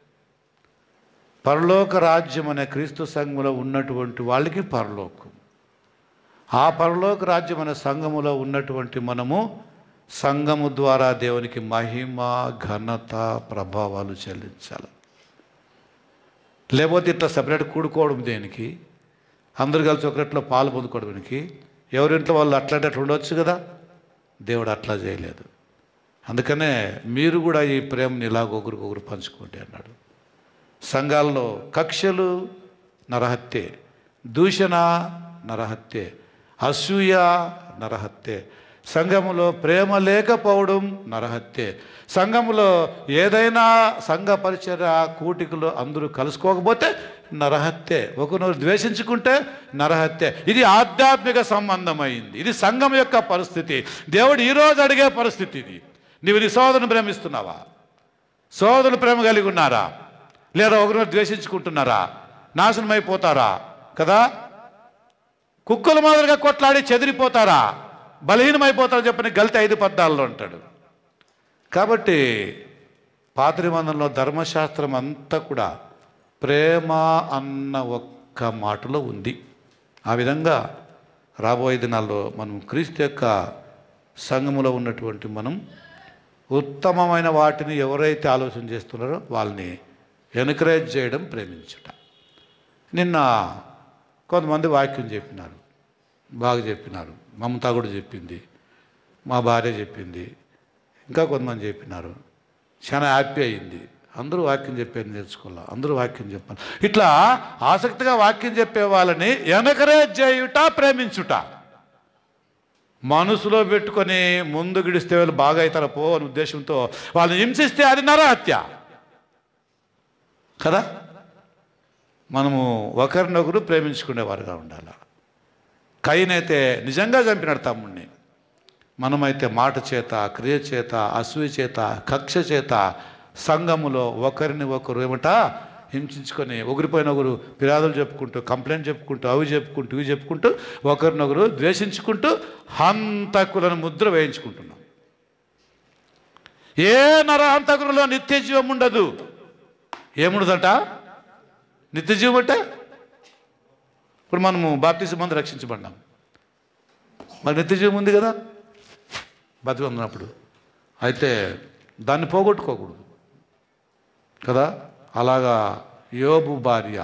పరలోక రాజ్యం అనే క్రీస్తు సంఘంలో ఉన్నటువంటి వాళ్ళకి పరలోకం. ఆ పరలోక రాజ్యం అనే సంఘములో ఉన్నటువంటి మనము సంఘము ద్వారా దేవునికి మహిమ, ఘనత, ప్రభావాలు చెల్లించాలి. లేకపోతే ఇట్లా సపరేట్ కూడుకోవడం దేనికి? అందరు కలిసి ఒకరిట్లో పాలు పొందుకోవడానికి. ఎవరింట్లో వాళ్ళు అట్లాంటి అట్లా ఉండవచ్చు కదా. దేవుడు అట్లా చేయలేదు. అందుకనే మీరు కూడా ఈ ప్రేమని ఇలాగ ఒకరికొకరు పంచుకోండి అన్నాడు. సంఘాల్లో కక్షలు నరహత్యే, దూషణ నరహత్యే, అసూయ నరహత్యే, సంఘములో ప్రేమ లేకపోవడం నరహత్యే, సంఘములో ఏదైనా సంఘ పరిచర్య కూటికలో అందరూ కలుసుకోకపోతే నరహత్యే, ఒకరినొకరు ద్వేషించుకుంటే నరహత్యే. ఇది ఆధ్యాత్మిక సంబంధమైంది. ఇది సంఘం యొక్క పరిస్థితి. దేవుడు ఈరోజు అడిగే పరిస్థితి ఇది. నీవు నీ సోదరుని ప్రేమిస్తున్నావా? సోదరులు ప్రేమ కలిగి ఉన్నారా? లేదా ఒకరినొకరు ద్వేషించుకుంటున్నారా? నాశనం అయిపోతారా కదా? కుక్కల మాదిరిగా కొట్లాడి చెదిరిపోతారా? బలహీనమైపోతారో చెప్పని గలిత ఐదు పద్నాలుగులో అంటాడు. కాబట్టి పాత నిబంధనలో ధర్మశాస్త్రం అంతా కూడా ప్రేమ అన్న ఒక్క మాటలో ఉంది. ఆ విధంగా రాబోయే దినాల్లో మనం క్రీస్తు యొక్క సంఘములో ఉన్నటువంటి మనం ఉత్తమమైన వాటిని ఎవరైతే ఆలోచన చేస్తున్నారో వాళ్ళని ఎన్కరేజ్ చేయడం, ప్రేమించుట. నిన్న కొంతమంది వాక్యం చెప్పినారు, బాగా చెప్పినారు. మమతా కూడా చెప్పింది, మా భార్య చెప్పింది, ఇంకా కొంతమంది చెప్పినారు. చాలా హ్యాపీ అయింది. అందరూ వాక్యం చెప్పేది నేర్చుకోవాలి, అందరూ వాక్యం చెప్పాలి. ఇట్లా ఆసక్తిగా వాక్యం చెప్పే వాళ్ళని ఎన్కరేజ్ చేయుట, ప్రేమించుట. మనసులో పెట్టుకొని ముందు గిడిస్తే వాళ్ళు బాగా అవుతారా పో అనే ఉద్దేశంతో వాళ్ళని హింసిస్తే అది నరహత్య కదా. మనము ఒకరినొకరు ప్రేమించుకునేవారుగా ఉండాలి. కయీనైతే నిజంగా చంపినాడు తమ్ముడిని. మనమైతే మాట చేత, క్రియ చేత, అసూయ చేత, కక్ష చేత సంఘములో ఒకరిని ఒకరు ఏమిట హింసించుకొని ఒకరిపైన ఒకరు ఫిర్యాదులు చెప్పుకుంటూ, కంప్లైంట్ చెప్పుకుంటూ, అవి చెప్పుకుంటూ, ఇవి చెప్పుకుంటూ ఒకరినొకరు ద్వేషించుకుంటూ హంతకులను ముద్ర వేయించుకుంటున్నాం. ఏ నరహంతకులలో నిత్య జీవం ఉండదు. ఏముండదట నిత్య జీవం అంటే? ఇప్పుడు మనము బాప్తిజం మంది రక్షించబడ్డాం, మరి నిత్య జీవం ఉంది కదా బతికి ఉన్నప్పుడు. అయితే దాన్ని పోగొట్టుకోకూడదు కదా. అలాగా యోబు భార్య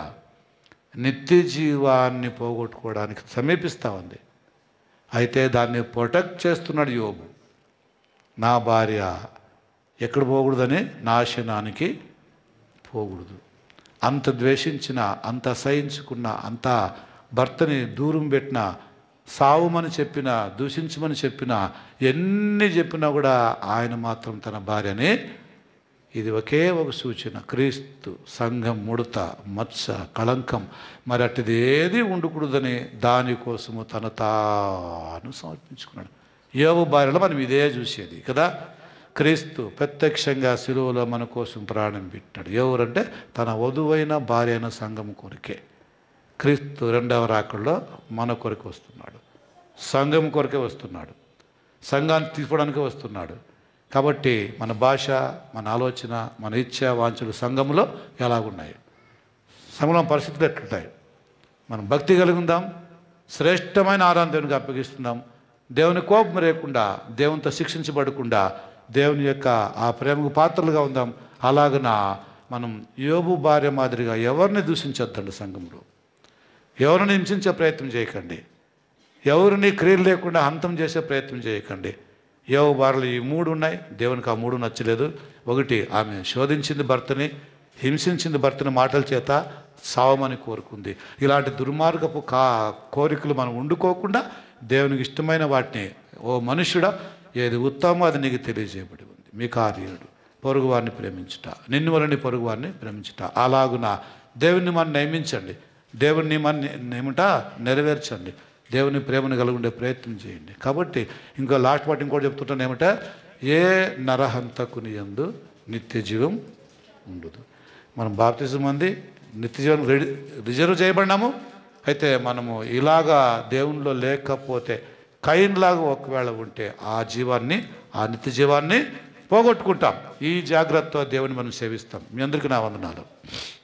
నిత్య జీవాన్ని పోగొట్టుకోవడానికి సమీపిస్తూ ఉంది. అయితే దాన్ని ప్రొటెక్ట్ చేస్తున్నాడు యోబు. నా భార్య ఎక్కడ పోకూడదని, నాశనానికి పోకూడదు. అంత ద్వేషించిన, అంత అసహించుకున్న, అంత భర్తని దూరం పెట్టిన, సావుమని చెప్పిన, దూషించమని చెప్పిన, ఎన్ని చెప్పినా కూడా ఆయన మాత్రం తన భార్యని, ఇది ఒకే ఒక సూచన, క్రీస్తు సంఘం ముడత, మత్స, కళంకం మరి అట్టిది ఏది ఉండకూడదని దానికోసము తన తాను సమర్పించుకున్నాడు. యోబు భార్యలో మనం ఇదే చూసేది కదా. క్రీస్తు ప్రత్యక్షంగా శిలువలో మన కోసం ప్రాణం పెట్టాడు. ఎవరంటే తన వధువైన భార్య అయిన సంఘం కొరికే. క్రీస్తు రెండవ రాకడలో మన కొరకు వస్తున్నాడు, సంఘం కొరకే వస్తున్నాడు, సంఘాన్ని తీసుకోవడానికి వస్తున్నాడు. కాబట్టి మన భాష, మన ఆలోచన, మన ఇచ్చ వాంఛలు సంఘంలో ఎలాగున్నాయి, సంఘంలో పరిస్థితులు ఎట్లుంటాయి. మనం భక్తి కలిగి ఉందాం, శ్రేష్టమైన ఆరాధన దేవునికి అప్పగిస్తున్నాం. దేవుని కోపం లేకుండా, దేవునితో శిక్షించబడకుండా దేవుని యొక్క ఆ ప్రేమకు పాత్రలుగా ఉందాం. అలాగన మనం యోబు భార్య మాదిరిగా ఎవరిని దూషించొద్దండి. సంఘంలో ఎవరిని హింసించే ప్రయత్నం చేయకండి, ఎవరిని క్రియలు లేకుండా హంతం చేసే ప్రయత్నం చేయకండి. యోబు భార్యలు ఈ మూడు ఉన్నాయి. దేవునికి ఆ మూడు నచ్చలేదు. ఒకటి, ఆమె శోధించింది భర్తని, హింసించింది భర్తని మాటల చేత సావమని కోరుకుంది. ఇలాంటి దుర్మార్గపు కా కోరికలు మనం వండుకోకుండా దేవునికి ఇష్టమైన వాటిని, ఓ మనుష్యుడా ఏది ఉత్తమో అది నీకు తెలియజేయబడి ఉంది. మీ కార్యుడు పొరుగువారిని ప్రేమించుట, నిన్ను వలని పొరుగువారిని ప్రేమించుట. అలాగున దేవుణ్ణి మనం నియమించండి, దేవుణ్ణి మన ఏమిటా నెరవేర్చండి, దేవుని ప్రేమను కలిగి ఉండే ప్రయత్నం చేయండి. కాబట్టి ఇంకో లాస్ట్ పార్ట్ ఇంకోటి చెప్తుంటాను ఏమిటా, ఏ నరహంతకుని యందు నిత్య జీవం ఉండదు. మనం బాప్తిజం మంది నిత్య జీవం రెడీ రిజర్వ్ చేయబడినాము. అయితే మనము ఇలాగా దేవునిలో లేకపోతే, కయీనులాగా ఒకవేళ ఉంటే ఆ జీవాన్ని, ఆ నిత్య జీవాన్ని పోగొట్టుకుంటాం. ఈ జాగ్రత్త దేవుని మనం సేవిస్తాం. మీ అందరికీ నా వందనాలు.